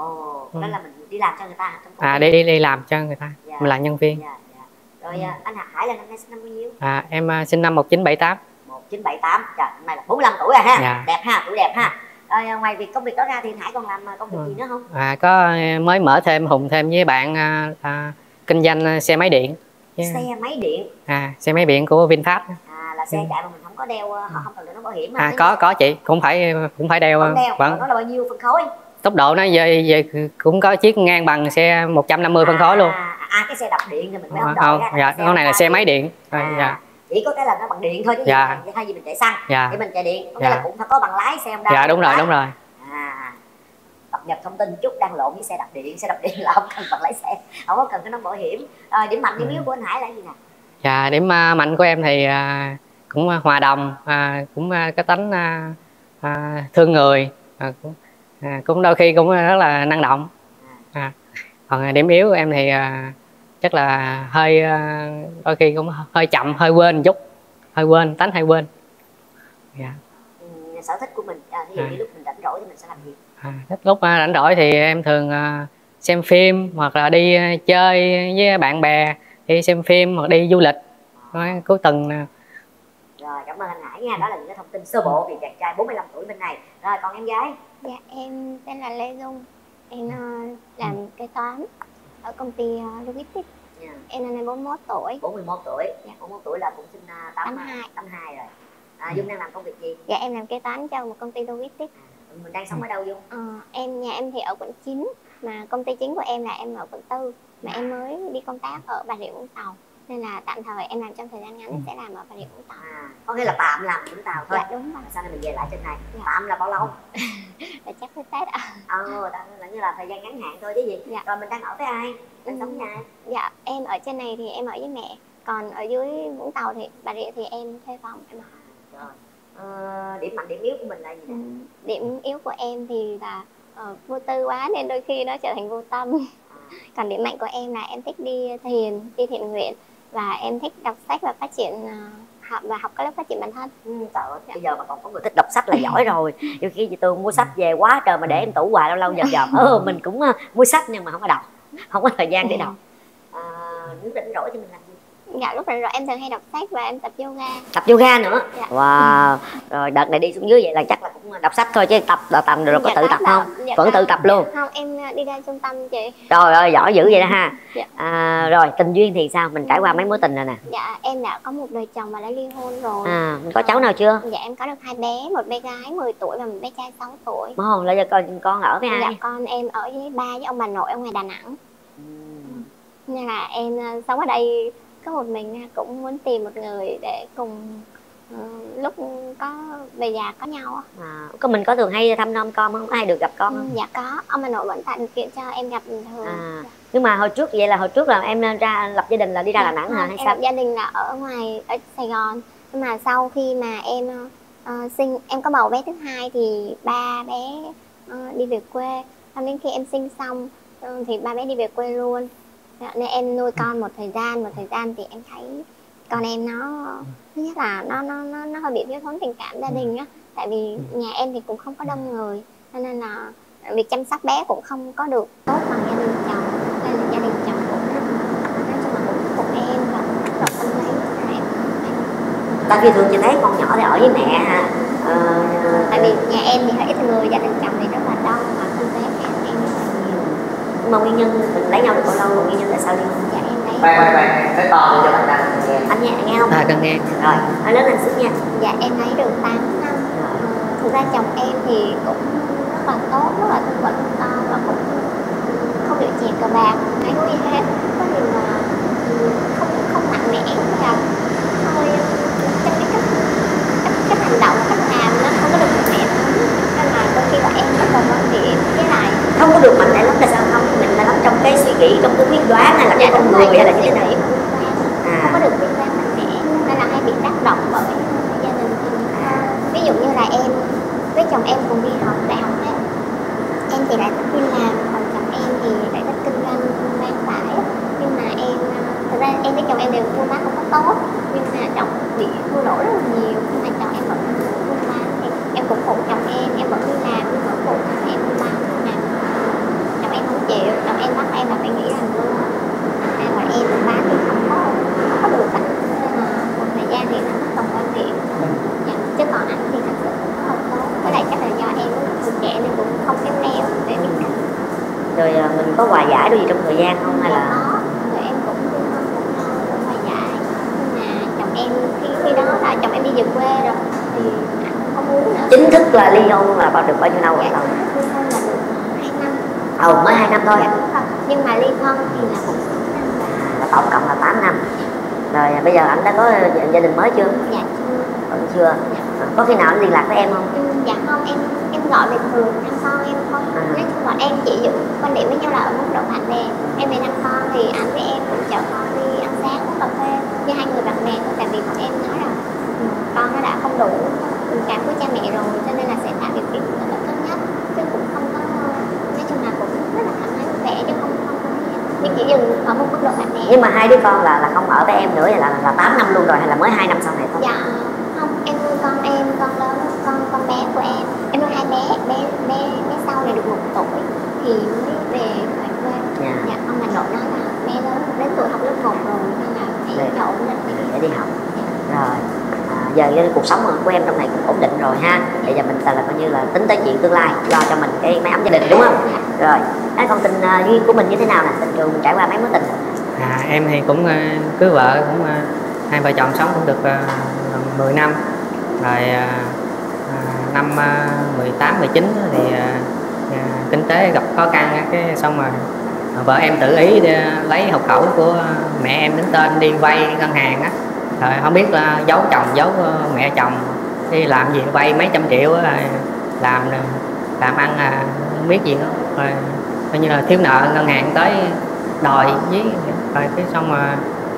S5: Ồ, đó ừ. là mình đi làm cho người ta trong
S8: à đi đi đi làm cho người ta. Dạ. Mình là nhân viên. Dạ, dạ.
S5: Rồi ừ. anh Hải là năm nay sinh năm bao nhiêu?
S8: À, em uh, sinh năm một chín bảy tám.
S5: một chín bảy tám. Trời, hôm nay là bốn mươi lăm tuổi rồi ha.
S8: Dạ.
S5: Đẹp ha, tuổi đẹp ha. Rồi, ngoài việc công việc đó ra thì Hải còn làm công việc ừ. gì nữa không?
S8: À, có mới mở thêm hùng thêm với bạn à, à, kinh doanh xe máy điện.
S5: Yeah. Xe máy điện.
S8: À, xe máy điện của VinFast.
S5: À, là xe chạy mà mình không có đeo, họ không cần đeo nón bảo hiểm.
S8: À, có có chị, cũng phải cũng phải đeo.
S5: Không đeo. Vẫn... Nó là bao nhiêu phân khối?
S8: Tốc độ nó về, về cũng có chiếc ngang bằng xe một trăm năm mươi phân khối à, luôn.
S5: À, cái xe đạp điện thì mình phải không
S8: à,
S5: đội
S8: không, dạ, con này là xe máy điện.
S5: À,
S8: à, dạ.
S5: Chỉ có cái là nó bằng điện thôi chứ dạ. Thay vì mình chạy xăng
S8: dạ.
S5: thì mình chạy điện, có
S8: dạ.
S5: nghĩa là cũng phải có bằng lái xe Honda.
S8: Dạ đúng rồi, đúng rồi.
S5: À, cập nhật thông tin chút đang lộn với xe đạp điện. Xe đạp điện là không cần bằng lái xe, không có cần cái nón bảo hiểm. Rồi điểm mạnh điểm yếu của anh Hải là gì nè?
S8: Dạ, điểm uh, mạnh của em thì uh, cũng uh, hòa đồng, uh, cũng uh, cái tính uh, uh, thương người, uh, cũng, uh, cũng đôi khi cũng rất là năng động. À, còn uh, điểm yếu của em thì uh, chắc là hơi uh, đôi khi cũng hơi chậm, hơi quên một chút, hơi quên, tánh hay quên. Dạ.
S5: Ừ, sở thích của mình, à, ví dụ như à. lúc mình rảnh rỗi thì mình sẽ làm gì?
S8: À, lúc uh, rảnh rỗi thì em thường uh, xem phim hoặc là đi uh, chơi với bạn bè, đi xem phim hoặc đi du lịch. Nói, cuối tuần nè.
S5: Rồi, cảm ơn anh Hải nha. Đó là những cái thông tin sơ bộ về chàng trai bốn mươi lăm tuổi bên này. Rồi, còn em gái?
S1: Dạ, em tên là Lê Dung. Em uh, làm ừ. kế toán ở công ty uh, Logistics. Yeah. Em năm nay bốn mươi mốt tuổi.
S5: bốn mươi mốt tuổi. Dạ. bốn mươi mốt tuổi là cũng sinh uh, tám hai rồi. À, Dung đang làm công việc gì?
S1: Dạ, em làm kế toán cho một công ty Logistics.
S5: À, mình đang sống ở đâu Dung?
S1: Ờ, em nhà em thì ở quận chín, mà công ty chính của em là em ở quận tư, mà à. em mới đi công tác ở Bà Rịa Vũng Tàu. Nên là tạm thời em làm trong thời gian ngắn ừ. sẽ làm ở Bà Rịa Vũng Tàu. À, có nghĩa là tạm làm Vũng Tàu thôi. Dạ, đúng rồi.
S5: Sau này mình về lại trên này. Dạ. Tạm là bao lâu?
S1: Là chắc tới Tết ạ.
S5: Ờ, tạm là như là thời gian ngắn hạn thôi chứ gì. Dạ. Rồi mình đang ở với ai? Đang ừ. sống nhà?
S1: Dạ, em ở trên này thì em ở với mẹ. Còn ở dưới Vũng Tàu thì Bà Rịa thì em thuê phòng em ở.
S5: Rồi. Ờ, điểm mạnh điểm yếu của mình là gì nè? Ừ.
S9: điểm yếu của em thì là uh, vô tư quá nên đôi khi nó trở thành vô tâm. Còn điểm mạnh của em là em thích đi thiền, đi thiện nguyện, và em thích đọc sách và phát triển uh, học và học các lớp phát triển bản thân.
S5: Ừ, trời ơi, bây giờ mà còn có người thích đọc sách là giỏi rồi. Nhiều khi chị Tường mua sách về quá trời mà để em tủ hoài, lâu lâu dòm dòm ừ, mình cũng uh, mua sách nhưng mà không có đọc, không có thời gian để đọc. À, nếu rảnh rỗi thì mình làm gì?
S9: Dạ lúc rảnh rỗi em thường hay đọc sách và em tập yoga.
S5: Tập yoga nữa.
S9: Dạ.
S5: Wow. Rồi đợt này đi xuống dưới vậy là chắc là cũng đọc sách thôi chứ tập là tầm rồi có
S9: Dạ,
S5: tự
S9: có
S5: tập không?
S9: Dạ,
S5: Vẫn
S9: có.
S5: tự tập luôn.
S9: Không, em đi ra trung tâm chị.
S5: Trời ơi giỏi dữ vậy đó ha.
S9: Dạ.
S5: À, rồi tình duyên thì sao? Mình trải qua mấy mối tình rồi nè.
S9: Dạ em đã có một đời chồng và đã ly hôn rồi.
S5: À, mình có cháu nào chưa?
S9: Dạ em có được hai bé, một bé gái mười tuổi và một bé trai sáu tuổi.
S5: Ồ, là giờ con con ở với ai?
S9: Dạ con em ở với ba với ông bà nội ở ngoài Đà Nẵng.
S5: Uhm.
S9: Nên là em sống ở đây có một mình, cũng muốn tìm một người để cùng uh, lúc có về già có nhau.
S5: À, có mình có thường hay thăm nom con không? Có hay được gặp con không?
S9: Ừ, dạ có, ông bà nội vẫn tạo điều kiện cho em gặp bình thường.
S5: À, nhưng mà hồi trước vậy là hồi trước là em ra lập gia đình là đi ra Đà Nẵng hả hay
S9: em
S5: sao?
S9: lập gia đình là ở ngoài ở Sài Gòn, nhưng mà sau khi mà em uh, sinh em có bầu bé thứ hai thì ba bé uh, đi về quê. Xong đến khi em sinh xong uh, thì ba bé đi về quê luôn. Nên em nuôi con một thời gian, một thời gian thì em thấy con em nó thứ nhất là nó nó nó nó hơi bị thiếu thốn tình cảm gia đình á, tại vì nhà em thì cũng không có đông người, cho nên là việc chăm sóc bé cũng không có được tốt bằng gia đình chồng, nên là gia đình chồng cũng nói chung là cũng phụ em và cũng rất tâm lý em.
S5: Tại vì thường chị thấy con nhỏ thì ở với mẹ ha. Ờ,
S9: tại vì nhà em thì hơi ít người, gia đình chồng thì rất là đông và kinh tế nhà em rất là nhiều.
S5: Nhưng mà nguyên nhân mình lấy nhau được bao lâu rồi, nguyên nhân tại sao ly hôn?
S9: Dạ em lấy
S3: Bạn bạn bạn cái to cho bạn đang nghe.
S5: Anh nghe nghe không?
S8: À, cần nghe.
S5: Rồi, nói lớn lên xíu nha.
S9: Dạ em lấy được tám năm. Thực ra chồng em thì cũng rất là tốt, rất là thương vợ thương con và cũng không được chèn cờ bạc hay nói gì hết. Có điều là không không mạnh mẽ, là thôi trong cái cách cách, cách hành động, cách làm nó không có được mạnh mẽ lắm, nên là đôi khi bọn em rất là quan điểm với lại
S5: Không có được mạnh mẽ lắm là sao? Không, mình là lắm trong cái suy nghĩ, trong cái quyết đoán hay là cái con người hay là như thế nào?
S9: À. Không có được quyết đoán mạnh mẽ nên là hay bị tác động bởi gia đình. À. Ví dụ như là em với chồng em cùng đi học đại học hết, em thì lại thích đi làm, còn chồng em thì lại thích kinh doanh bán tải. Nhưng mà em thực ra em với chồng em đều buôn bán không có tốt, nhưng mà chồng bị thua lỗ rất là nhiều, nhưng mà chồng em vẫn buôn bán thì em cũng phụ chồng em em vẫn đi làm, nhưng vẫn phụ chồng em buôn bán làm. Chồng em không chịu, chồng em bắt em là phải nghỉ làm luôn, nên là em buôn bán thì không có không có được. Nên là một thời gian thì nó mất đồng quan điểm. Dạ. Chứ còn anh thì thật sự cũng không tốt, với lại chắc là do em còn trẻ nên cũng không khéo léo để biết cách.
S5: Rồi mình có hòa giải đôi gì trong thời gian không hay
S9: Dạ
S5: là?
S9: có, rồi em cũng cũng cũng hòa giải, nhưng mà chồng em khi khi đó là chồng em đi về quê rồi thì anh không có muốn nữa.
S5: Chính thức là ly hôn là bao được bao nhiêu lâu rồi?
S9: Dạ, ly hôn là được hai năm.
S5: Ồ, mới hai năm thôi.
S9: Dạ, đúng rồi. Nhưng mà ly thân thì là cũng sáu năm rồi.
S5: Là tổng cộng là tám năm. Rồi bây giờ anh đã có gia đình mới chưa?
S9: Dạ chưa.
S5: Vẫn chưa.
S9: Dạ.
S5: Có khi nào anh liên lạc với em không?
S9: Ừ, dạ không, em em gọi về thường thăm con em thôi. À. Nói chung là em chỉ giữ quan điểm với nhau là ở mức độ bạn bè. Em về thăm con thì anh với em cũng chở con đi ăn sáng uống cà phê như hai người bạn bè thôi, tại vì bọn em nói rằng ừ, con nó đã không đủ tình cảm của cha mẹ rồi, cho nên là sẽ tạo điều kiện là tốt nhất, chứ cũng không có, nói chung là cũng rất là thoải mái vui vẻ chứ không không có gì. Nhưng chỉ dừng ở một mức độ bạn bè.
S5: Nhưng mà hai đứa con là là không ở với em nữa là là tám năm luôn rồi hay là mới hai năm sau này thôi?
S9: Dạ không, em nuôi con em, con lớn, con con bé của em, em nuôi hai bé, bé bé bé sau này được một tuổi thì mới về ngoài quê.
S5: Dạ.
S9: Dạ, ông bà nội nói là bé lớn đến tuổi học lớp một rồi nên là phải cho ổn định
S5: để đi học. Dạ. Rồi à, giờ cái cuộc sống của em trong này cũng ổn định rồi ha. Bây giờ mình là, là coi như là tính tới chuyện tương lai, lo cho mình cái mái ấm gia đình đúng không? Dạ. Rồi, cái còn tình uh, duyên của mình như thế nào nè? Tình trường mình trải qua mấy mối tình?
S8: À, em thì cũng uh, cưới vợ, cũng uh, hai vợ chồng sống cũng được uh, mười năm rồi. Uh, uh, năm uh, mười tám mười chín thì uh, uh, kinh tế gặp khó khăn, cái xong rồi uh, vợ em tự ý đi, uh, lấy hộ khẩu của uh, mẹ em đứng tên đi vay ngân hàng á, rồi không biết là giấu chồng giấu uh, mẹ chồng đi làm gì vay mấy trăm triệu uh, làm làm ăn uh, không biết gì nữa, rồi coi như là thiếu nợ ngân hàng tới đòi với, rồi cái xong mà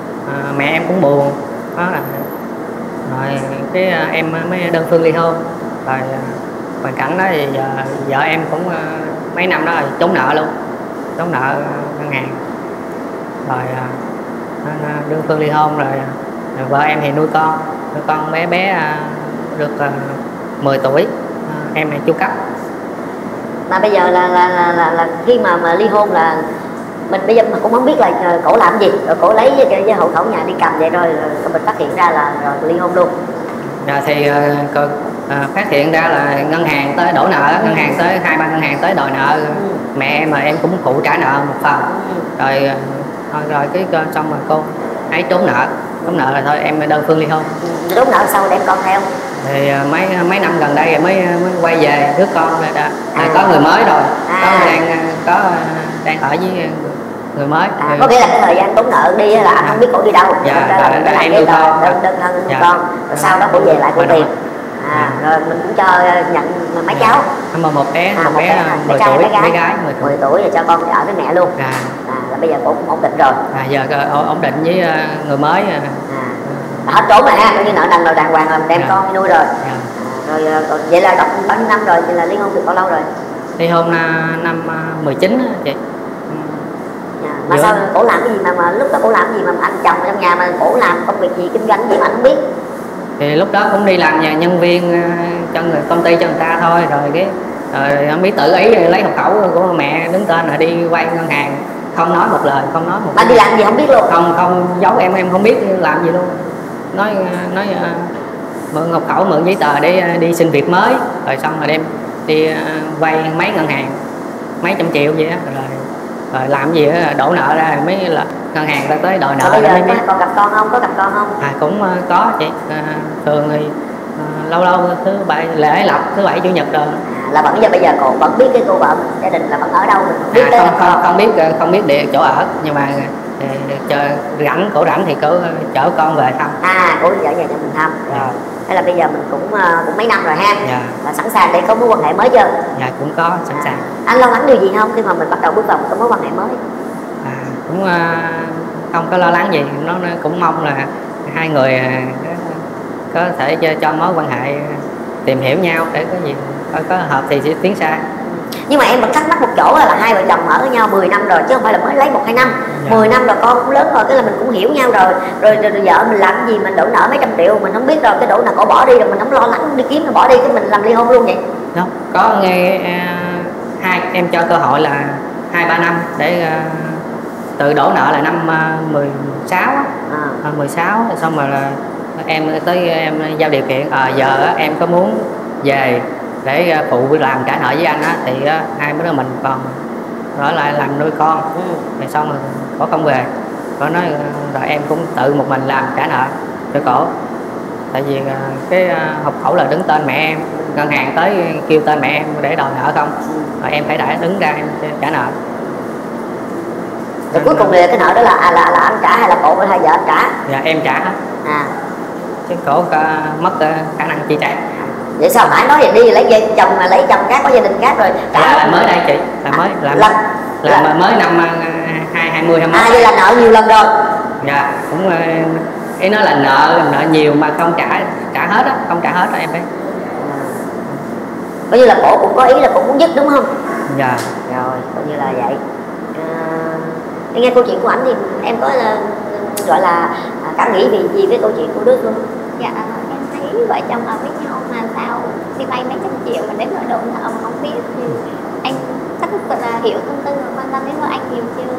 S8: à, mẹ em cũng buồn đó, là rồi cái à, em mới đơn phương ly hôn, rồi hoàn cảnh đó thì giờ, vợ em cũng uh, mấy năm đó rồi trốn nợ luôn, trốn nợ ngân hàng rồi uh, đơn phương ly hôn rồi, rồi vợ em thì nuôi con nuôi con bé bé uh, được uh, mười tuổi, uh, em là chu cấp.
S5: Mà bây giờ là là là, là, là khi mà mà ly hôn là mình bây giờ mà cũng không biết là cổ làm gì, rồi cổ lấy cái, cái hộ khẩu nhà đi cầm vậy, rồi, rồi mình phát hiện ra là rồi ly hôn luôn.
S8: Dạ thì uh, uh, phát hiện ra là ngân hàng tới đổ nợ, ngân hàng tới hai ba ngân hàng tới đòi nợ, ừ. Mẹ em mà em cũng phụ trả nợ một phần, ừ. rồi thôi rồi cái xong rồi cô ấy trốn nợ, trốn nợ là thôi em đơn phương ly hôn.
S5: Ừ, trốn nợ sau đem con theo.
S8: Thì uh, mấy mấy năm gần đây mới mới quay về rước con rồi đó, à. có người mới rồi, à. có đang có đang ở với người mới.
S5: À, có nghĩa là cái thời gian trốn nợ đi là anh à. không biết cổ đi đâu,
S8: dạ,
S5: là, là, là
S8: em nuôi con,
S5: đơn đơn thân nuôi
S8: dạ.
S5: con, rồi sau đó cổ về lại cổ tiền. À, rồi mình cũng cho nhận mấy cháu.
S8: Một, một bé,
S5: à,
S8: một bé, bé mười tuổi, bé gái, gái mười tuổi.
S5: mười tuổi rồi cho con ở với mẹ luôn. À, à là bây giờ cổ cũng ổn định rồi.
S8: À, giờ ổn định với người mới. À,
S5: à hết trốn rồi ha, coi như nợ nần rồi đàng hoàng rồi đem dạ. con đi nuôi rồi. Dạ. À, rồi còn vậy là đọc bao nhiêu năm rồi, thì là ly hôn được bao lâu rồi?
S8: Ly hôn năm mười chín chị.
S5: À, mà Giữa... sao cổ làm cái gì mà, mà lúc đó cổ làm cái gì mà anh chồng trong nhà mà cổ làm công việc gì kinh doanh gì mà anh không biết?
S8: Thì lúc đó cũng đi làm nhà nhân viên cho người công ty cho người ta thôi, rồi cái rồi không biết tự ý lấy hộ khẩu của mẹ đứng tên là đi vay ngân hàng, không nói một lời, không nói một
S5: mà đi làm gì không biết luôn?
S8: Không không giấu em em không biết làm gì luôn, nói nói uh, mượn hộ khẩu, mượn giấy tờ để đi xin việc mới, rồi xong rồi đem đi uh, vay mấy ngân hàng mấy trăm triệu vậy đó, rồi rồi làm gì đó, đổ nợ ra mới là ngân hàng ta tới đòi nợ.
S5: Bây giờ có, còn gặp con không? Có gặp con không?
S8: À cũng uh, có chị, uh, thường thì uh, lâu lâu thứ bảy lễ lộc, thứ bảy chủ nhật rồi.
S5: À, là vẫn giờ bây giờ cô vẫn biết cái cô vợ gia đình là vẫn ở đâu mình biết.
S8: À, không, không không biết không biết địa chỗ ở, nhưng mà chờ rảnh cổ rảnh thì cổ chở con về thăm.
S5: À cổ chở về cho mình thăm. Dạ. Thế là bây giờ mình cũng cũng mấy năm rồi ha.
S8: Dạ.
S5: Là sẵn sàng để có mối quan hệ mới chưa?
S8: Dạ cũng có sẵn sàng. À,
S5: anh lo lắng điều gì không khi mà mình bắt đầu bước vào một cái mối quan hệ mới?
S8: À, cũng uh, không có lo lắng gì, nó, nó cũng mong là hai người uh, có thể cho, cho mối quan hệ tìm hiểu nhau để có gì có, có hợp thì sẽ tiến xa.
S5: Nhưng mà em vẫn thắc mắc một chỗ là hai vợ chồng ở với nhau mười năm rồi chứ không phải là mới lấy một hai năm. Dạ. mười năm rồi con cũng lớn rồi, cái là mình cũng hiểu nhau rồi. Rồi, rồi, rồi vợ mình làm cái gì mình đổ nợ mấy trăm triệu mình không biết, rồi cái đổ nào cổ bỏ đi rồi mình không lo lắng đi kiếm nó bỏ đi cái mình làm ly hôn luôn vậy.
S8: Không, có nghe uh, hai em cho cơ hội là hai ba năm để uh, tự đổ nợ là năm uh, mười sáu á. À. mười sáu xong rồi là em tới em giao điều kiện à, giờ em có muốn về để phụ làm trả nợ với anh á, thì hai bữa đó mình còn ở lại làm nuôi con. Ừ. Rồi xong rồi có không về, có nói rồi em cũng tự một mình làm trả nợ cho cổ, tại vì cái hộ khẩu là đứng tên mẹ em, ngân hàng tới kêu tên mẹ em để đòi nợ không, rồi em phải đã đứng ra em trả nợ.
S5: Rồi cuối cùng thì cái nợ đó là là là anh trả hay là cổ hay vợ anh trả?
S8: Dạ em trả hết. À chứ cổ mất khả năng chi trả.
S5: Vậy sao phải nói vậy đi lấy vợ chồng mà lấy chồng khác có gia đình khác rồi trả
S8: là, là mới đây chị, là mới là là, là, là mới năm hai hai mươi hai mươi.
S5: À vậy là nợ nhiều lần rồi.
S8: Dạ cũng ý nói là nợ nợ nhiều mà không trả trả hết á, không trả hết đó em thấy.
S5: Coi như là cổ cũng có ý là cũng muốn dứt đúng không?
S8: Dạ.
S5: Rồi coi như là vậy. À, nghe câu chuyện của anh thì em có uh, gọi là uh, cảm nghĩ gì gì với câu chuyện của Đức không?
S9: Dạ em thấy vợ chồng ở với nhau mà sao đi vay mấy trăm triệu mà đến nợ đổ nợ mà không biết, thì anh chắc là hiểu tâm tư và quan tâm đến vợ anh nhiều chưa?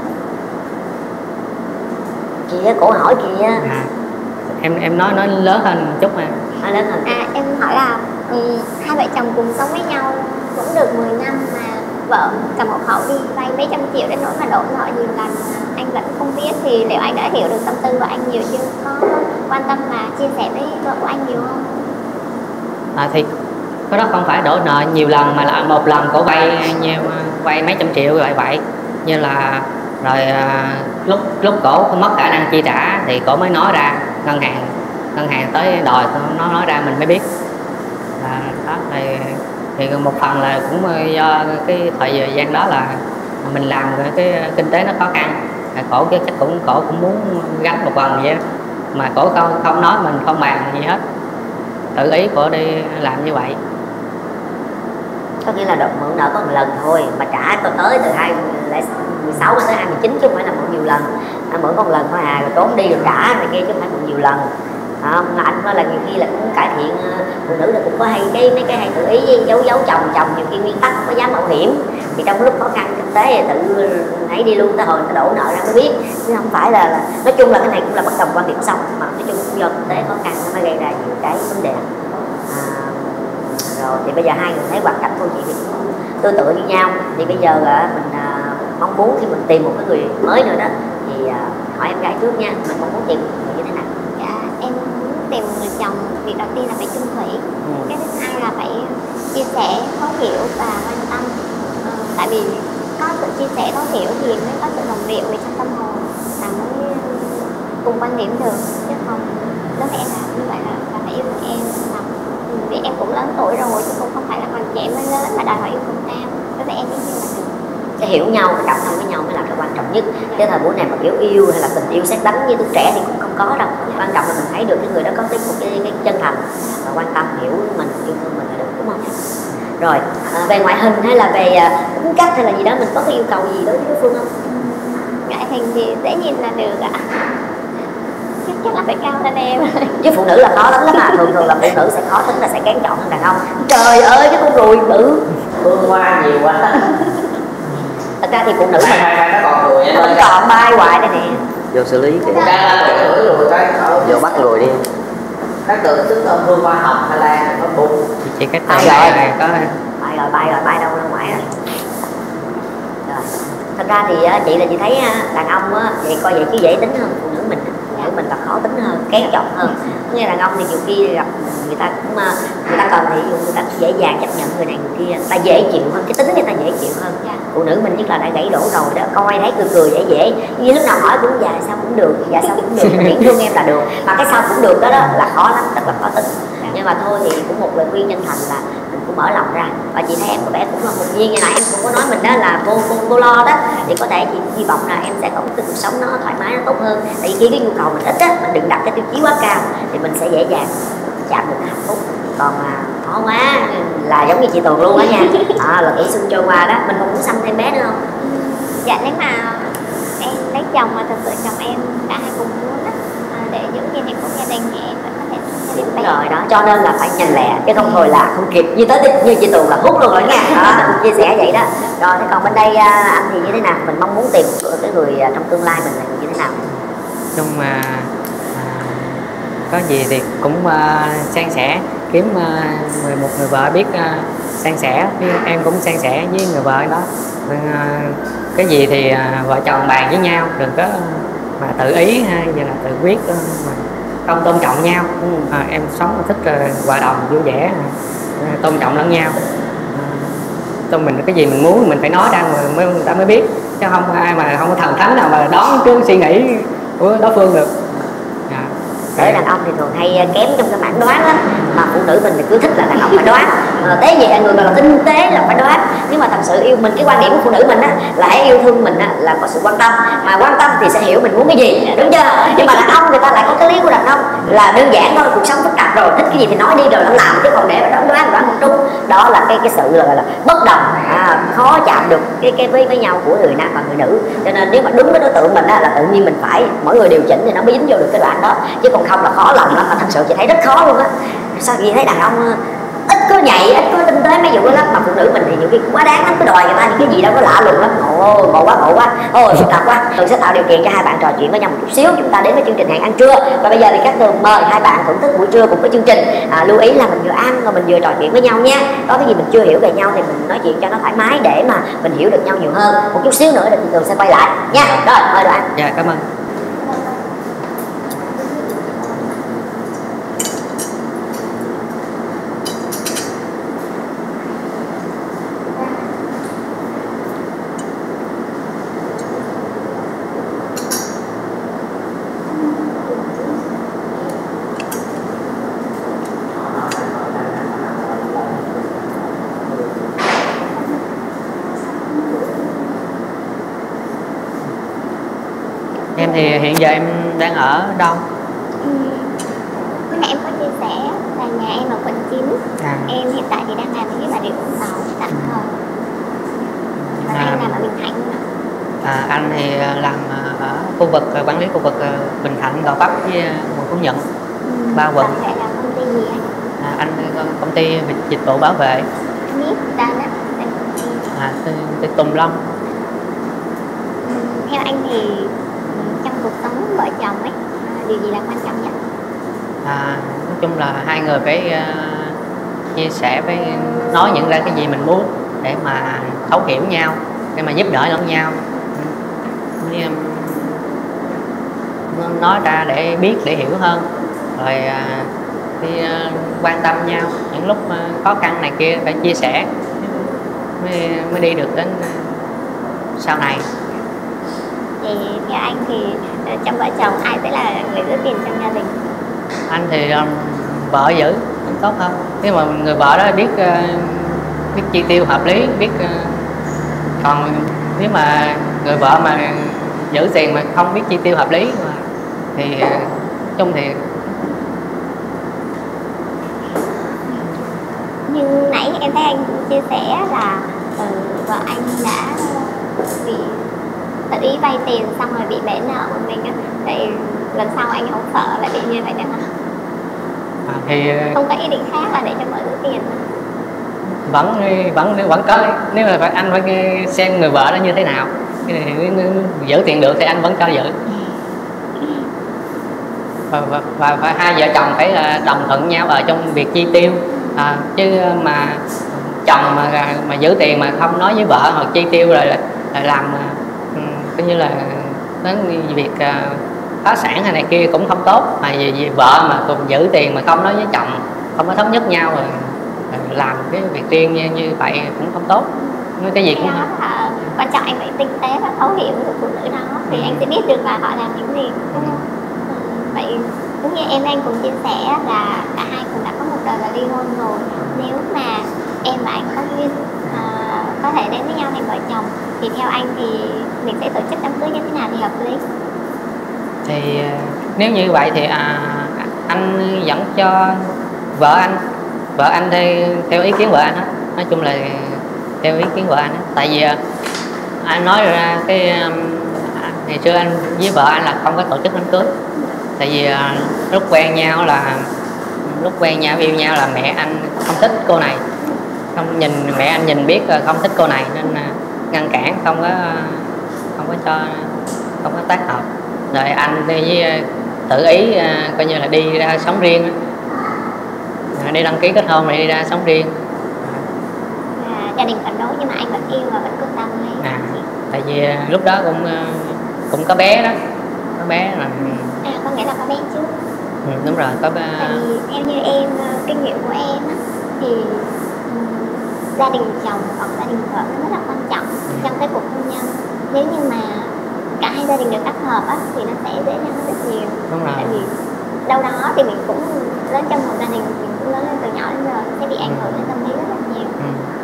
S5: Chị cổ hỏi kìa.
S8: À, em em nói nói lớn hơn một chút mà.
S5: À, lớn hơn.
S9: À em hỏi là um, hai vợ chồng cùng sống với nhau cũng được mười năm mà vợ cầm hộ khẩu đi vay mấy trăm triệu đến nỗi mà đổ nợ nhiều lần anh vẫn không biết, thì liệu anh đã hiểu được tâm tư của anh nhiều chưa, có quan tâm và chia sẻ với vợ của anh nhiều không?
S8: À, thì cái đó không phải đổ nợ nhiều lần mà là một lần cổ vay nhiều, vay mấy trăm triệu rồi vậy, như là rồi à, lúc lúc cổ mất khả năng chi trả thì cổ mới nói ra, ngân hàng ngân hàng tới đòi nó nói ra mình mới biết. À, đó thì, thì một phần là cũng do cái thời gian đó là mình làm cái kinh tế nó khó khăn, à, cổ cái chắc cũng cổ cũng muốn gánh một phần vậy đó. Mà cổ không không nói mình không bàn gì hết, tự ý cổ đi làm như vậy.
S5: Có nghĩa là đợt mượn nợ có một lần thôi mà trả tôi tới từ hai không một sáu tới hai mươi chín chứ không phải là mượn nhiều lần. Anh mượn có một lần thôi à, rồi trốn đi rồi trả này kia chứ không phải mượn nhiều lần. À, mà anh nói là nhiều khi là cũng cải thiện, phụ nữ là cũng có hay cái mấy cái hay tự ý với giấu giấu chồng, chồng nhiều khi nguyên tắc không có dám mạo hiểm, thì trong lúc khó khăn kinh tế thì tự nãy đi luôn tới hồi nó đổ nợ ra mới biết, chứ không phải là, là nói chung là cái này cũng là bất đồng quan điểm sống, mà nói chung cũng do kinh tế khó khăn nó mới gây ra nhiều cái vấn đề. À, rồi thì bây giờ hai người thấy hoàn cảnh câu chuyện thì cũng tương tự như nhau, thì bây giờ mình à, mong muốn khi mình tìm một cái người mới nữa đó thì à, hỏi em gái trước nha, mình mong muốn tìm người như thế nào?
S9: Dạ, em muốn tìm một người chồng, việc đầu tiên là phải chung thủy, ừ. Cái thứ hai là phải chia sẻ, thấu hiểu và quan tâm. ờ, Tại vì có sự chia sẻ, thấu hiểu thì mới có sự đồng điệu về trong tâm hồn, là mới cùng quan điểm được, chứ không đối với em là như vậy là, là phải yêu thương em lòng. Vì em cũng lớn tuổi rồi chứ cũng không phải là còn trẻ mới lớn mà đòi hỏi yêu cùng nam. Đối với em như là được.
S5: Cái hiểu nhau, cái cảm thông với nhau mới là cái quan trọng nhất. Cái thời buổi này mà kiểu yêu hay là tình yêu sét đánh như tuổi trẻ thì cũng không có đâu. Quan trọng là mình thấy được cái người đó có cái một cái, cái chân thành và quan tâm, hiểu mình, yêu thương mình là được, đúng không? Rồi à, về ngoại hình hay là về uh, tính cách hay là gì đó, mình có cái yêu cầu gì đối với đối phương không?
S9: Ngoại hình thì dễ nhìn là được ạ. Chắc chắn là phải cao hơn em.
S5: Chứ phụ nữ là khó lắm lắm mà, thường thường là phụ nữ sẽ khó tính, là sẽ kén chọn hơn đàn ông. Trời ơi cái con ruồi nữ phương hoa nhiều quá. Thật ra thì phụ nữ mình nó còn người nó còn bay hoài đây nè. Vô xử lý kìa. Vô bắt người đi. Các tượng xứng tôm phương hoa hồng Hà Lan có bụng.
S8: Chỉ cái tay này có
S5: bay rồi, bay rồi, bay đâu ra ngoài rồi. Rồi. Thật ra thì chị là chị thấy đàn ông á, vậy coi vậy chứ dễ tính hơn phụ nữ mình. Phụ nữ mình là khó tính hơn, kén chọn hơn. Nghe đàn ông thì nhiều khi gặp người ta cũng người ta cần thì người ta dễ dàng chấp nhận người này người kia, ta dễ chịu hơn, cái tính người ta dễ chịu hơn. Phụ nữ mình nhất là đã gãy đổ rồi đó, coi thấy cười cười dễ dễ, như lúc nào hỏi cũng dạ sao cũng được, dạ sao cũng được, miễn thương em là được, mà cái sao cũng được đó, đó là khó lắm, rất là khó tính. Nhưng mà thôi thì cũng một lời khuyên chân thành là mình cũng mở lòng ra, và chị thấy em có vẻ cũng là hồn nhiên như này, em cũng có nói mình đó là cô cô cô lo đó, thì có thể chị hy vọng là em sẽ có một cái cuộc sống nó thoải mái, nó tốt hơn. Tại vì khi cái nhu cầu mình ít á, mình đừng đặt cái tiêu chí quá cao thì mình sẽ dễ dàng chạm được cái hạnh phúc. Còn mà khó quá là giống như chị Tường luôn đó nha. À, là tuổi xuân trôi qua đó, mình còn muốn sanh thêm bé nữa không?
S9: Dạ nếu mà em lấy chồng mà thật sự chồng em cả hai cùng muốn á, để giữ gìn hạnh phúc gia đình thì em vẫn có thể sinh
S5: đúng rồi đó, cho nên là phải nhanh lẹ chứ không thôi là không kịp, như tới như chị Tường là hút luôn rồi nha. Đó, chia sẻ vậy đó. Rồi thế còn bên đây anh thì như thế nào, mình mong muốn tìm cái người trong tương lai mình là như thế nào?
S8: chung mà à, có gì thì cũng uh, san sẻ, kiếm uh, một người vợ biết uh, san sẻ, em cũng san sẻ với người vợ đó. Nên, uh, cái gì thì uh, vợ chồng bàn với nhau, đừng có mà tự ý hay là tự quyết, uh, mà không tôn trọng nhau. Ừ. À, em sống thích uh, hòa đồng vui vẻ, uh, tôn trọng lẫn nhau. Trong mình cái gì mình muốn mình phải nói ra mới người ta mới biết, chứ không ai mà không có thần thánh nào mà đoán trước suy nghĩ của đối phương được. À,
S5: để đàn ông thì thường hay kém trong cái mảng đoán lắm, mà phụ nữ mình thì cứ thích là đàn ông phải đoán. À, tế gì người mà là tinh tế là phải đoán. Nhưng mà thật sự yêu mình, cái quan điểm của phụ nữ mình á là hãy yêu thương mình á là có sự quan tâm, mà quan tâm thì sẽ hiểu mình muốn cái gì, đúng chưa? Nhưng mà đàn ông người ta lại có cái lý của đàn ông là đơn giản thôi, cuộc sống phức tạp rồi, thích cái gì thì nói đi rồi nó làm, chứ còn để mà đoán đoán đoán không đúng. Đó là cái cái sự là, là bất đồng, à, khó chạm được cái cái với với nhau của người nam và người nữ. Cho nên nếu mà đúng với đối tượng mình á là tự nhiên mình phải mỗi người điều chỉnh thì nó mới dính vô được cái đoạn đó, chứ còn không là khó lòng lắm, mà thật sự chị thấy rất khó luôn á. Sao chị thấy đàn ông ít có nhạy, ít có tinh tế mấy vụ đó lắm, mà phụ nữ mình thì nhiều khi cũng quá đáng lắm, cứ đòi người ta những cái gì đâu có lạ lùng lắm. Ồ, ngộ quá, ngộ quá. Ôi, phức tạp quá. Tôi sẽ tạo điều kiện cho hai bạn trò chuyện với nhau một chút xíu, chúng ta đến với chương trình Hẹn Ăn Trưa. Và bây giờ thì các Tường mời hai bạn thưởng thức buổi trưa cùng với chương trình. À, lưu ý là mình vừa ăn và mình vừa trò chuyện với nhau nha. Có cái gì mình chưa hiểu về nhau thì mình nói chuyện cho nó thoải mái để mà mình hiểu được nhau nhiều hơn. Một chút xíu nữa thì Tường sẽ quay lại nha. Rồi, mời đồ ăn.
S8: Dạ, cảm ơn. Em thì hiện giờ em đang ở đâu?
S9: Ừ. Lúc nãy em có chia sẻ là nhà em ở quận chín. À. Em hiện tại thì đang làm ở Bà Rịa Vũng Tàu.
S8: anh thì làm ở khu vực quản lý khu vực Bình Thạnh, Gò Vấp với Quận Phú Nhuận,
S9: Ừ,
S8: ba quận.
S9: Cụ thể là công ty gì anh?
S8: À, anh công ty dịch vụ bảo vệ.
S9: Anh biết tên á, tên công ty.
S8: À, tên, tên Tùng Long.
S9: Ừ, theo anh thì ừ, trong cuộc sống vợ chồng ấy, à, điều gì là quan trọng nhất?
S8: À, nói chung là hai người phải uh, chia sẻ, phải nói những ra cái gì mình muốn để mà thấu hiểu nhau, để mà giúp đỡ lẫn nhau. Với, um, nói ra để biết, để hiểu hơn, rồi uh, đi uh, quan tâm nhau những lúc uh, khó khăn này kia, phải chia sẻ mới, mới đi được đến uh, sau này.
S9: Thì theo anh thì ờ, trong vợ chồng ai sẽ là người giữ tiền trong gia đình?
S8: Anh thì um, vợ giữ cũng tốt hơn, nếu mà người vợ đó biết uh, biết chi tiêu hợp lý, biết uh, còn nếu mà người vợ mà giữ tiền mà không biết chi tiêu hợp lý mà, thì uh, chung thì
S9: Nhưng nãy em thấy anh chia sẻ là ừ, vợ anh đã bị tự ý vay tiền xong rồi bị bể nợ của mình á, vậy lần sau anh không sợ lại bị như vậy nữa hả?
S8: à, thì
S9: Không có ý định khác là để cho vợ giữ tiền hả?
S8: vẫn vẫn vẫn có, nếu mà phải, anh phải xem người vợ đó như thế nào, thì giữ tiền được thì anh vẫn cho giữ. Và, và, và, và hai vợ chồng phải là đồng thuận nhau ở trong việc chi tiêu, à, chứ mà chồng mà mà giữ tiền mà không nói với vợ hoặc chi tiêu rồi là, là làm coi như là đến việc uh, phá sản hay này kia cũng không tốt. Mà vì, vì vợ mà cùng giữ tiền mà không nói với chồng, không có thống nhất nhau rồi làm cái việc riêng như, như vậy cũng không tốt. Nói cái gì cũng
S9: đó là quan trọng, anh phải tinh tế và thấu hiểu được phụ nữ đó thì ừ. anh sẽ biết được là họ làm những gì, đúng không? Ừ. Vậy đúng như em anh cũng chia sẻ là cả hai cũng đã có một đời là ly hôn rồi. Nếu mà em và anh có duyên uh, có thể đến với nhau thành vợ chồng thì theo anh thì mình sẽ tổ chức đám cưới như thế nào thì hợp lý?
S8: Thì nếu như vậy thì à, anh dẫn cho vợ anh, vợ anh thì theo ý kiến vợ anh hết, nói chung là theo ý kiến vợ anh hết. Tại vì anh nói ra cái ngày xưa anh với vợ anh là không có tổ chức đám cưới, tại vì lúc quen nhau là lúc quen nhau yêu nhau là mẹ anh không thích cô này, không nhìn mẹ anh nhìn biết không thích cô này nên ngăn cản, không có không có cho không có tác hợp. Rồi anh đi với tự ý coi như là đi ra sống riêng, đi đăng ký kết hôn rồi đi ra sống riêng.
S9: À, gia đình phản đối nhưng mà anh vẫn yêu và vẫn quyết tâm hay?
S8: À, tại vì lúc đó cũng cũng có bé đó, có bé là
S9: à, có nghĩa là có bé trước.
S8: Ừ, đúng rồi, có bé.
S9: Tại vì theo như em, kinh nghiệm của em thì um, gia đình chồng hoặc gia đình vợ nó rất là quan trọng ừ. trong cái cuộc hôn nhân. Nếu như mà cả hai gia đình được tác hợp á, thì nó sẽ dễ dàng rất nhiều.
S8: Đúng rồi.
S9: Tại vì đâu đó thì mình cũng lớn trong một gia đình, mình cũng lớn lên từ nhỏ đến giờ sẽ bị ảnh hưởng đến tâm lý rất là nhiều. Ừ.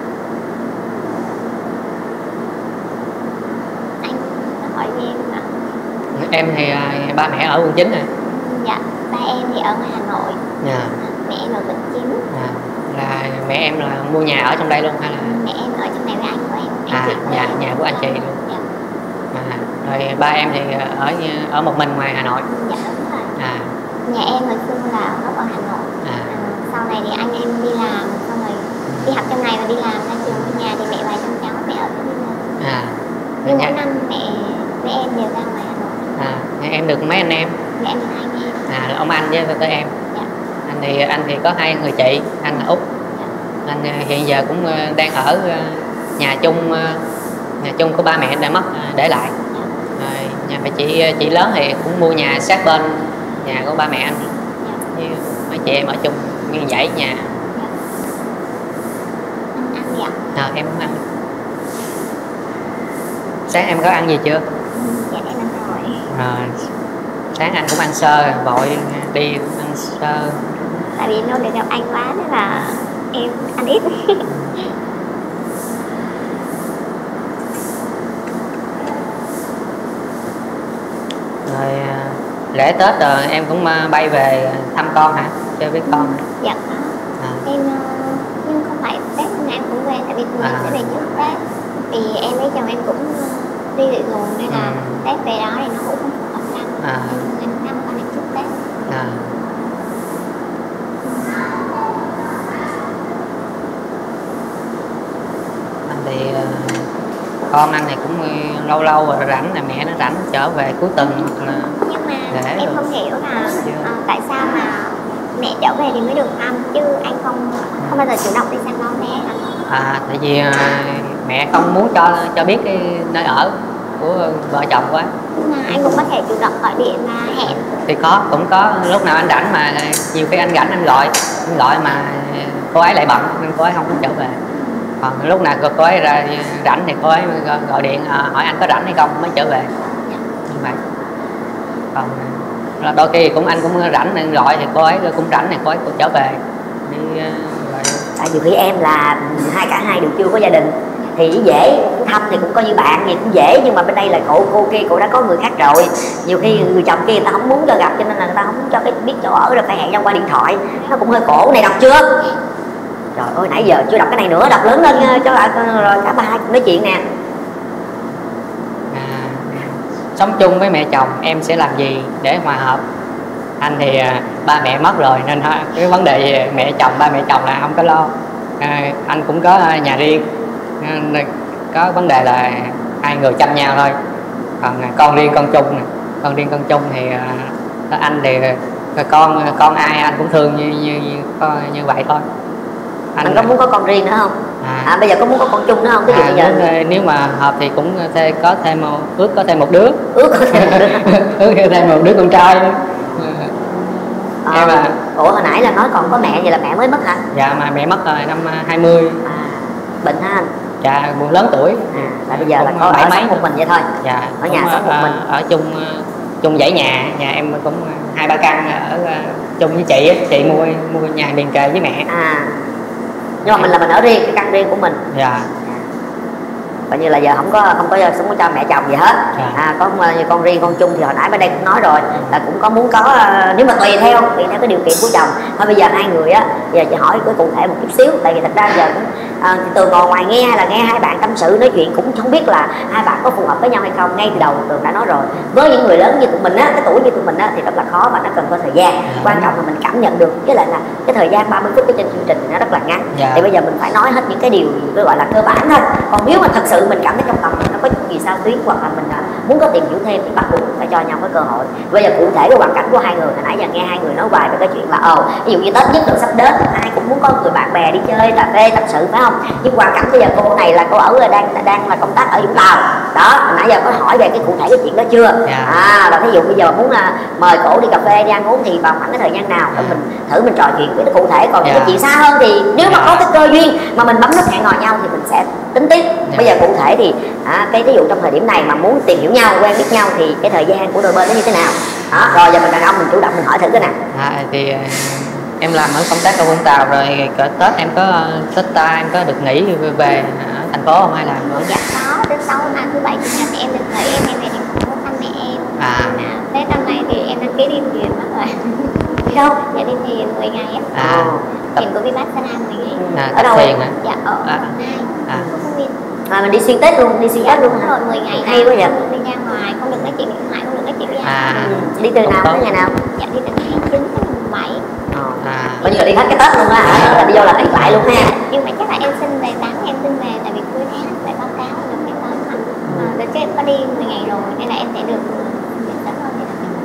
S9: Anh có hỏi gì em ạ?
S8: Em thì ba mẹ ở quận chín rồi.
S9: Dạ, ba em thì ở ngoài Hà Nội.
S8: Dạ.
S9: Mẹ em ở quận chín.
S8: À, là mẹ em là mua nhà ở trong đây luôn hay là?
S9: Mẹ em ở trong này với anh của em. Anh
S8: à,
S9: của
S8: nhà
S9: em.
S8: nhà của anh chị luôn.
S9: Dạ.
S8: À, rồi ba em thì ở ở một mình ngoài Hà Nội.
S9: Dạ đúng rồi.
S8: À.
S9: Nhà em hồi xưa là gốc ở Hà Nội. À. À, sau này thì anh em đi làm, xong rồi đi học trong này và đi làm ra trường ở nhà thì mẹ và trong cháu mẹ ở bên này. À. Nhưng mỗi năm mẹ với em đều ra ngoài Hà Nội.
S8: À, em được mấy anh em?
S9: Mẹ em được hai anh em.
S8: À, là ông anh với tới em.
S9: Dạ.
S8: Anh thì anh thì có hai người chị, anh là Út. Dạ. Anh hiện giờ cũng đang ở nhà chung, nhà chung của ba mẹ đã mất để lại. Dạ. Rồi, nhà mẹ chị chị lớn thì cũng mua nhà sát bên nhà của ba mẹ anh. Dạ. Với mấy chị em ở chung như dãy nhà.
S9: Dạ. Anh ăn gì ạ?
S8: À, em ăn. Sáng em có ăn gì chưa?
S9: Ừ, dạ em ăn rồi.
S8: Rồi, sáng anh cũng ăn sơ, vội đi ăn sơ.
S9: Tại vì lâu được gặp anh quá nên là em ăn ít.
S8: Rồi lễ Tết rồi em cũng bay về thăm con hả? Chơi với con hả?
S9: Dạ có. À. Em nhưng không phải Tết hôm nay em cũng về, tại vì thường à. em sẽ về trước Tết. Vì em với chồng em cũng đi dị thường nên là
S8: Ừ.
S9: Tết về đó thì nó cũng không phù hợp lắm.
S8: À.
S9: Nên năm con này chúc Tết.
S8: À. Anh thì ờ, con anh thì cũng lâu lâu rồi rảnh là mẹ nó rảnh trở về cuối tuần hoặc là
S9: Nhưng mà
S8: để
S9: em
S8: rồi.
S9: không hiểu là
S8: Chưa.
S9: ờ, tại sao mà mẹ trở về thì mới được thăm chứ anh không không bao giờ chủ động đi sang đón bé hả?
S8: À, tại vì ờ, mẹ không muốn cho cho biết cái nơi ở của vợ chồng quá.
S9: Nhưng mà anh cũng có thể chủ động gọi điện và hẹn.
S8: Thì có, cũng có lúc nào anh rảnh mà nhiều khi anh rảnh anh gọi anh gọi mà cô ấy lại bận nên cô ấy không muốn trở về. Còn lúc nào cô ấy ra rảnh thì cô ấy gọi, gọi điện à, hỏi anh có rảnh hay không mới trở về. Như vậy. Còn là đôi khi cũng anh cũng rảnh nên gọi thì cô ấy cũng rảnh thì cô ấy cũng trở về đi. Gọi.
S5: Tại vì khi em là hai cả hai đều chưa có gia đình thì dễ thăm thì cũng coi như bạn thì cũng dễ, nhưng mà bên đây là cô cô kia cô đã có người khác rồi, nhiều khi người chồng kia người ta không muốn cho gặp cho nên là người ta không cho cái biết chỗ ở rồi phải hẹn nhau qua điện thoại, nó cũng hơi khổ. Này đọc chưa? Trời ơi nãy giờ chưa đọc cái này nữa, đọc lớn lên cho lại rồi cả ba cùng nói chuyện nè.
S8: À, sống chung với mẹ chồng em sẽ làm gì để hòa hợp? Anh thì à, ba mẹ mất rồi nên ha, cái vấn đề về mẹ chồng ba mẹ chồng là không có lo. À, anh cũng có nhà riêng nên có vấn đề là hai người chăm nhau thôi. Còn con riêng con chung nè, con riêng con chung thì à, anh thì con con ai anh cũng thương như như như, như vậy thôi.
S5: Anh có muốn có con riêng nữa không?
S8: À,
S5: à bây giờ có muốn có con chung nữa không? Ví dụ
S8: à,
S5: bây giờ
S8: nếu, nếu mà hợp thì cũng thêm có thêm một, ước có thêm một đứa.
S5: ước có thêm một đứa.
S8: Ước thêm một đứa con trai.
S5: À,
S8: Em à.
S5: Ủa hồi nãy là nói còn có mẹ, vậy là mẹ mới mất hả?
S8: Dạ mà mẹ mất rồi năm hai mươi.
S5: À, bệnh hả anh?
S8: Dạ buồn lớn tuổi.
S5: À, là bây giờ là
S8: Cũng
S5: có
S8: bảy
S5: ở
S8: mấy
S5: sống một mình vậy thôi.
S8: Dạ
S5: Ở nhà
S8: cũng
S5: sống một
S8: ở,
S5: mình.
S8: ở chung chung dãy nhà, nhà em cũng hai ba căn ở chung với chị á, chị mua mua nhà liền kề với mẹ.
S5: À nhưng mà mình là mình ở riêng, cái căn riêng của mình.
S8: Dạ.
S5: Coi như là giờ không có không có sống cho mẹ chồng gì hết.
S8: Dạ.
S5: À có như con riêng con chung thì hồi nãy bên đây cũng nói rồi là cũng có muốn có, nếu mà tùy theo tùy theo cái điều kiện của chồng thôi. Bây giờ hai người á, giờ chị hỏi cái cụ thể một chút xíu, tại vì thật ra giờ cũng à, từ ngồi ngoài nghe hay là nghe hai bạn tâm sự nói chuyện cũng không biết là hai bạn có phù hợp với nhau hay không. Ngay từ đầu Tường đã nói rồi, với những người lớn như tụi mình á, cái tuổi như tụi mình á thì rất là khó và nó cần có thời gian. Quan trọng là mình cảm nhận được, với lại là cái thời gian ba mươi phút cái trên chương trình thì nó rất là ngắn.
S8: Dạ.
S5: Thì bây giờ mình phải nói hết những cái điều cái gọi là cơ bản thôi. Còn nếu mà thật sự mình cảm thấy trong lòng mình nó có chuyện gì sao tuyến hoặc là mình muốn có tìm hiểu thêm thì bắt buộc phải cho nhau cái cơ hội. Bây giờ cụ thể cái hoàn cảnh của hai người hồi nãy giờ nghe hai người nói hoài về cái chuyện là ồ ví dụ như Tết nhất rồi sắp đến ai cũng muốn có người bạn bè đi chơi cà phê tâm sự phải không? Nhưng hoàn cảnh bây giờ cô này là cô ở đang đang là công tác ở Vũng Tàu đó. Hồi nãy giờ có hỏi về cái cụ thể cái chuyện đó chưa?
S8: Yeah.
S5: À là ví dụ bây giờ muốn là mời cổ đi cà phê đi ăn uống thì vào khoảng cái thời gian nào để mình thử mình trò chuyện với nó cụ thể. Còn
S8: Yeah.
S5: cái chuyện xa hơn thì nếu mà
S8: Yeah.
S5: có cái cơ duyên mà mình bấm nút hẹn hò nhau thì mình sẽ tính tiếp.
S8: Yeah.
S5: Bây giờ cụ thể thì à, cái ví dụ trong thời điểm này mà muốn tìm hiểu nhau quen biết nhau thì cái thời gian của đôi bên nó như thế nào đó. Rồi giờ mình đàn ông mình chủ động mình hỏi thử cái nào.
S8: À, thì uh, em làm ở công tác ở Vũng Tàu rồi cỡ Tết em có uh, Tết ta em có được nghỉ về ở thành phố không hay là
S9: Dạ có, thứ sáu mà thứ bảy chủ nhật thì em được nghỉ, em em về thành phố thăm mẹ em.
S8: à
S9: À, Tết năm nay thì em đăng ký đi thuyền mất rồi.
S5: Đi đâu?
S9: Dạ đi thuyền mười ngày á.
S8: à
S9: Thuyền của Vipassana mười ngày.
S8: à,
S5: Ở đâu
S8: thuyền hả?
S9: Dạ ở
S8: À.
S9: Quảng Nam,
S8: À.
S9: của Phú Yên.
S5: À, mình đi xuyên Tết luôn, đi xuyên
S9: Dạ
S5: Tết luôn
S9: đúng
S5: hả?
S9: rồi, mười ngày
S5: Hay quá vậy.
S9: không được đi ra ngoài, không được nói chuyện điện thoại, không được nói chuyện với ai.
S8: À.
S5: Ừ. Đi từ nào tới ngày nào?
S9: Dạ đi từ ngày hai mươi chín tới ngày bảy.
S5: Ờ.
S8: À.
S5: Coi như là đi hết cái Tết luôn á hả? Là đi vô là đi lại luôn ha.
S9: Nhưng mà chắc là em xin về tám em xin về tại vì cuối tháng phải báo cáo được cái toán mà. À, đợt trước em có đi mười ngày rồi nên là em sẽ được miễn sớm hơn.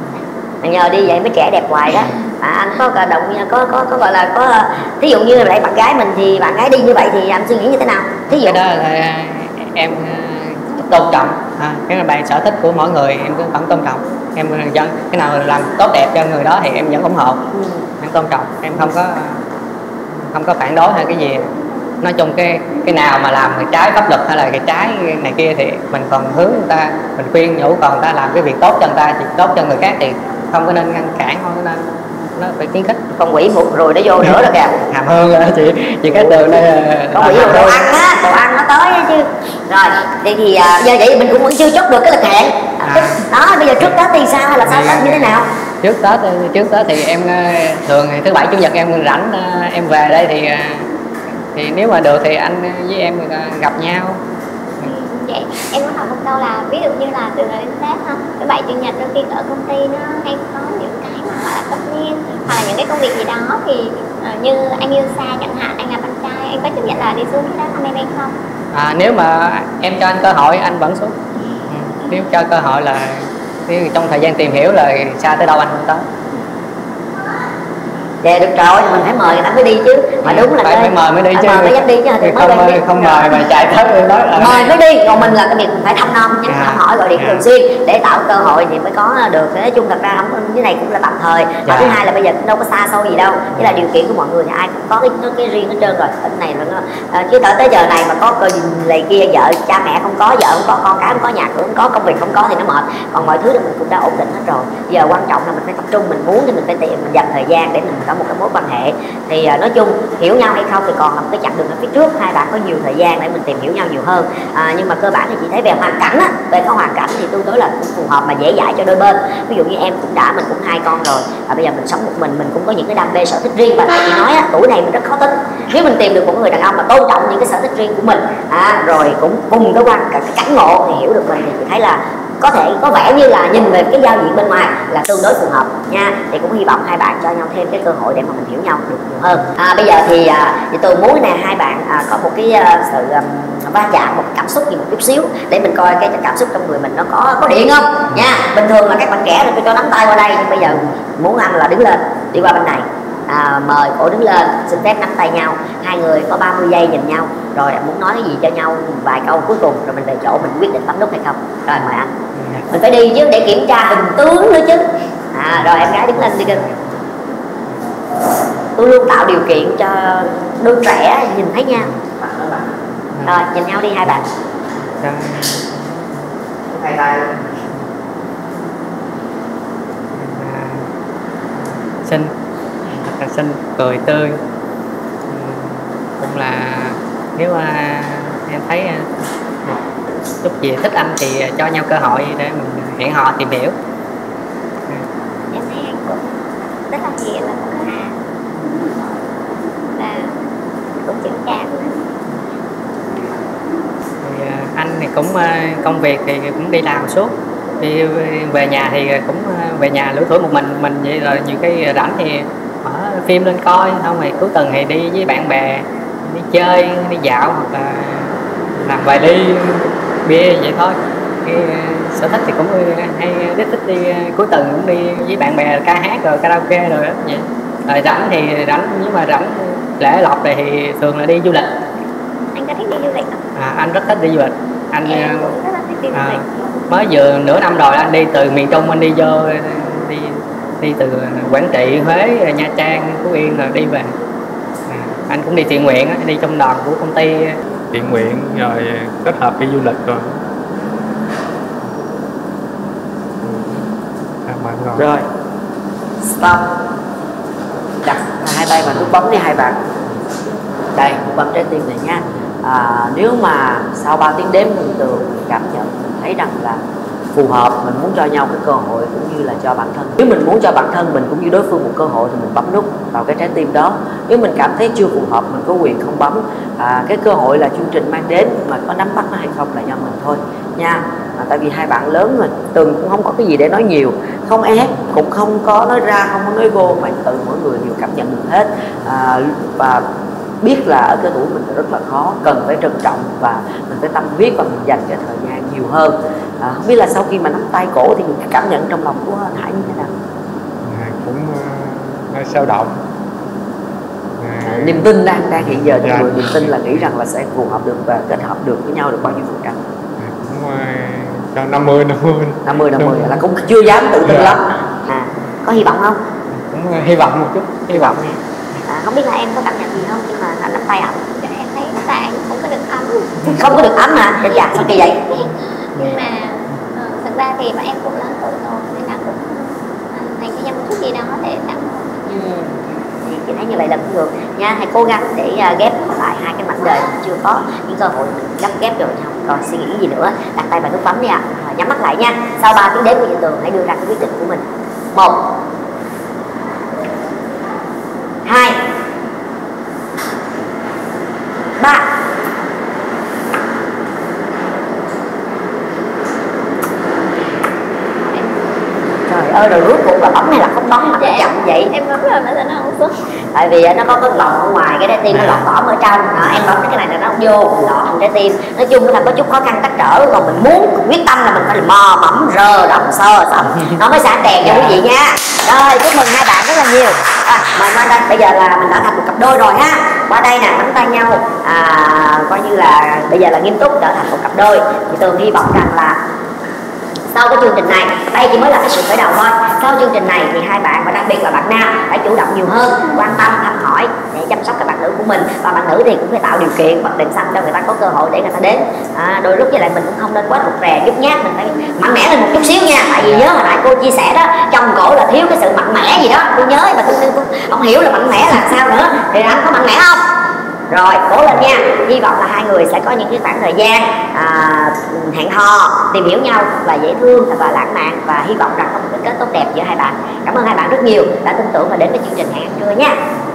S5: Nhờ đi vậy mới trẻ đẹp hoài đó. À, anh có cả động có có có gọi là có thí dụ như lại bạn gái mình thì bạn gái đi như vậy thì anh suy nghĩ như thế nào? Thí dụ
S8: Cái đó là em uh, tôn trọng à, cái là bài sở thích của mỗi người em cứ vẫn tôn trọng. Em uh, dân cái nào làm tốt đẹp cho người đó thì em vẫn ủng hộ.
S5: ừ.
S8: Em tôn trọng, em không có không có phản đối hay cái gì. Nói chung cái cái nào mà làm cái trái pháp luật hay là cái trái này kia thì mình còn hướng người ta, mình khuyên nhủ, còn người ta làm cái việc tốt cho người ta thì tốt cho người khác thì không có nên ngăn cản, không có nên, nó phải khuyến khích.
S5: con quỷ một rồi nó vô nữa rồi kìa.
S8: Hàm hơn rồi chị, chị cái đường đây là
S5: Con quỷ đồ ăn á, đồ ăn nó tới á chứ. Rồi vậy thì à, giờ vậy mình cũng vẫn chưa chốt được cái lịch hẹn.
S8: À.
S5: Đó bây giờ trước Tết thì sao hay là sau Tết như thế nào?
S8: Trước Tết trước Tết thì em thường thì thứ bảy chủ nhật em rảnh em về đây thì thì nếu mà được thì anh với em gặp nhau.
S9: vậy. Em có hỏi một câu là ví dụ như là từ ngày đến Tết ha, thứ bảy chủ nhật đôi khi ở công ty nó hay có những cái mà gọi là tất niên hoặc là những cái công việc gì đó thì uh, như anh yêu xa chẳng hạn, anh là bạn trai, anh có chấp nhận là đi xuống cái đó thăm em em không?
S8: À, nếu mà em cho anh cơ hội anh vẫn xuống. Ừ. Nếu cho cơ hội là nếu trong thời gian tìm hiểu là xa tới đâu anh cũng tới.
S5: Dạ được rồi, mình phải mời người ta mới đi chứ. Mà đúng là
S8: phải, phải mời mới đi chứ.
S5: Mời mới dám đi chứ.
S8: Thì không mời, không mời mà chạy tới rồi nói là
S5: mời mới đi, còn mình là cái việc phải thăm nom, nhắn
S8: dạ.
S5: thăm hỏi gọi điện
S8: dạ.
S5: thường xuyên để tạo cơ hội thì mới có được. Nói chung thật ra không, cái này cũng là tạm thời. Và
S8: dạ.
S5: thứ hai là bây giờ cũng đâu có xa xôi gì đâu. Chứ là điều kiện của mọi người thì ai cũng có cái cái riêng hết trơn rồi. Cái này là nó, à, chứ tới tới giờ này mà có cơ gì này kia, vợ cha mẹ không có, vợ không có, con cái không có, nhà cửa không có, công việc không có thì nó mệt. Còn mọi thứ là mình cũng đã ổn định hết rồi. Giờ quan trọng là mình phải tập trung, mình muốn thì mình phải tìm, mình dành thời gian để mình có một cái mối quan hệ. Thì uh, nói chung hiểu nhau hay không thì còn là một cái chặng đường ở phía trước, hai bạn có nhiều thời gian để mình tìm hiểu nhau nhiều hơn. À, nhưng mà cơ bản thì chị thấy về hoàn cảnh á, về cái hoàn cảnh thì tôi tới là cũng phù hợp mà dễ dãi cho đôi bên. Ví dụ như em cũng đã, mình cũng hai con rồi, và bây giờ mình sống một mình, mình cũng có những cái đam mê sở thích riêng. Và chị nói á, tuổi này mình rất khó tính. Nếu mình tìm được một người đàn ông mà tôn trọng những cái sở thích riêng của mình, à, rồi cũng cùng cái quan cái cảnh ngộ thì hiểu được mình, thì chị thấy là có thể có vẻ như là nhìn về cái giao diện bên ngoài là tương đối phù hợp nha. Thì cũng hy vọng hai bạn cho nhau thêm cái cơ hội để mà mình hiểu nhau được nhiều hơn. À, bây giờ thì à, từ mối này hai bạn à, có một cái à, sự à, va chạm, một cảm xúc gì một chút xíu để mình coi cái cảm xúc trong người mình nó có có điện không nha. Bình thường là các bạn trẻ thì tôi cho nắm tay qua đây, nhưng bây giờ muốn anh là đứng lên đi qua bên này. À, mời cổ đứng lên, xin phép nắm tay nhau, hai người có ba mươi giây nhìn nhau, rồi muốn nói cái gì cho nhau vài câu cuối cùng rồi mình về chỗ mình quyết định bấm nút hay không. Rồi mời anh. Mình phải đi chứ để kiểm tra hình tướng nữa chứ. À, rồi em gái đứng lên đi kìa. Tôi luôn tạo điều kiện cho đôi trẻ nhìn thấy nhau. Rồi nhìn nhau đi hai bạn.
S8: Hai tay. Xinh, thật là xinh, cười tươi. Cũng là nếu mà em thấy chút gì thích anh thì cho nhau cơ hội để mình hẹn hò tìm hiểu.
S9: Em thấy anh cũng rất là hiền, là cũng là và cũng chững chạc.
S8: Thì anh thì cũng công việc thì cũng đi làm suốt, thì về nhà thì cũng về nhà lủi thủi một mình mình vậy, rồi nhiều cái rảnh thì mở phim lên coi, không thì cuối tuần thì đi với bạn bè đi chơi, đi dạo hoặc là làm vài ly bia vậy thôi. Cái sở thích thì cũng hay rất thích đi, cuối tuần cũng đi với bạn bè ca hát rồi karaoke rồi đó vậy. Rồi rảnh thì rảnh, nhưng mà rảnh lễ lộc này thì thường là đi du lịch.
S9: Anh có thích đi du lịch không?
S8: À, anh rất thích đi du lịch. Anh
S9: em cũng rất là thích đi du lịch.
S8: À, mới vừa nửa năm rồi anh đi từ miền Trung, anh đi vô đi đi từ Quảng Trị, Huế, Nha Trang, Phú Yên rồi đi về. À, anh cũng đi thiện nguyện, đi trong đoàn của công ty
S2: thiện nguyện rồi kết hợp đi du lịch rồi. À, rồi.
S5: Rồi stop, đặt hai tay vào nút bấm đi hai bạn. Đây nút bấm trái tim này nha. À, nếu mà sau ba tiếng đếm từ từ cảm nhận mình thấy rằng là phù hợp, mình muốn cho nhau cái cơ hội cũng như là cho bản thân. Nếu mình muốn cho bản thân mình cũng như đối phương một cơ hội thì mình bấm nút vào cái trái tim đó. Nếu mình cảm thấy chưa phù hợp mình có quyền không bấm. À, cái cơ hội là chương trình mang đến, mà có nắm bắt nó hay không là do mình thôi nha. À, tại vì hai bạn lớn rồi, Tường cũng không có cái gì để nói nhiều, không ép cũng không có nói ra, không có nói vô, mà tự mỗi người đều cảm nhận được hết. À, và biết là ở cái tuổi mình rất là khó, cần phải trân trọng và mình phải tâm huyết và mình dành cái thời gian nhiều hơn. À, không biết là sau khi mà nắm tay cổ thì cảm nhận trong lòng của Hải như thế nào?
S2: À, cũng uh, hơi sao động. À,
S5: à, niềm tin đang đang hiện giờ
S2: dạ.
S5: Người niềm tin là nghĩ rằng là sẽ phù hợp được và kết hợp được với nhau được bao nhiêu phần trăm?
S2: À, cũng uh, cho năm mươi năm mươi
S5: năm mươi năm mươi là cũng chưa dám tự tin
S2: dạ.
S5: lắm. À, có hy vọng không?
S8: Cũng uh, hy vọng một chút, hy vọng.
S9: À, không biết là em có cảm nhận gì không khi mà anh nắm tay ảnh? Em thấy tay anh không có được ấm.
S5: Không có được ấm hả? Chà chà, sao kỳ vậy?
S9: Nhưng mà uh, thực ra thì bọn em cũng lớn tuổi rồi nên là cũng uh, dành cho nhau một chút gì đó để tặng.
S5: Ừ. Thì chị thấy như vậy là cũng được nha. Hãy cố gắng để uh, ghép lại hai cái mảnh đời mình chưa có những cơ hội mình gấp ghép rồi nhau. Còn suy nghĩ gì nữa, đặt tay vào nút bấm đi ạ. À. Nhắm mắt lại nha. Sau ba tiếng đếm của Trần Tường hãy đưa ra cái quyết định của mình. Một, hai, ba. ơi rồi rốt cuộc là bấm hay là không bấm mà nó chậm vậy?
S9: Em bấm rồi mà sao nó không xuống?
S5: Tại vì nó có cái lọt ở ngoài cái trái tim, nó lọt lõm ở trong đó, em bấm cái này là nó vô lọt trong trái tim. Nói chung là có chút khó khăn tắc trở, còn mình muốn quyết tâm là mình phải mò mẫm rờ động sơ xong nó mới sáng đèn cho quý vị nha. Rồi chúc mừng hai bạn rất là nhiều. À, mời qua đây, bây giờ là mình đã thành một cặp đôi rồi ha. Qua đây nè, nắm tay nhau, à, coi như là bây giờ là nghiêm túc trở thành một cặp đôi. Thì Tường hy vọng rằng là sau cái chương trình này, đây chỉ mới là cái sự khởi đầu thôi. Sau chương trình này thì hai bạn và đặc biệt là bạn nam phải chủ động nhiều hơn, quan tâm thăm hỏi để chăm sóc các bạn nữ của mình, và bạn nữ thì cũng phải tạo điều kiện bật đèn xanh cho người ta có cơ hội để người ta đến. À, đôi lúc với lại mình cũng không nên quá rụt rè nhút nhát, mình phải mạnh mẽ lên một chút xíu nha. Tại vì nhớ hồi nãy cô chia sẻ đó, chồng cổ là thiếu cái sự mạnh mẽ gì đó, tôi nhớ và tôi, tôi, tôi không hiểu là mạnh mẽ là sao nữa. Thì anh có mạnh mẽ không? Rồi, cố lên nha. Hy vọng là hai người sẽ có những cái khoảng thời gian à, hẹn hò, tìm hiểu nhau thật là dễ thương, thật là lãng mạn, và hy vọng rằng có một cái kết tốt đẹp giữa hai bạn. Cảm ơn hai bạn rất nhiều đã tin tưởng và đến với chương trình Hẹn Ăn Trưa nha.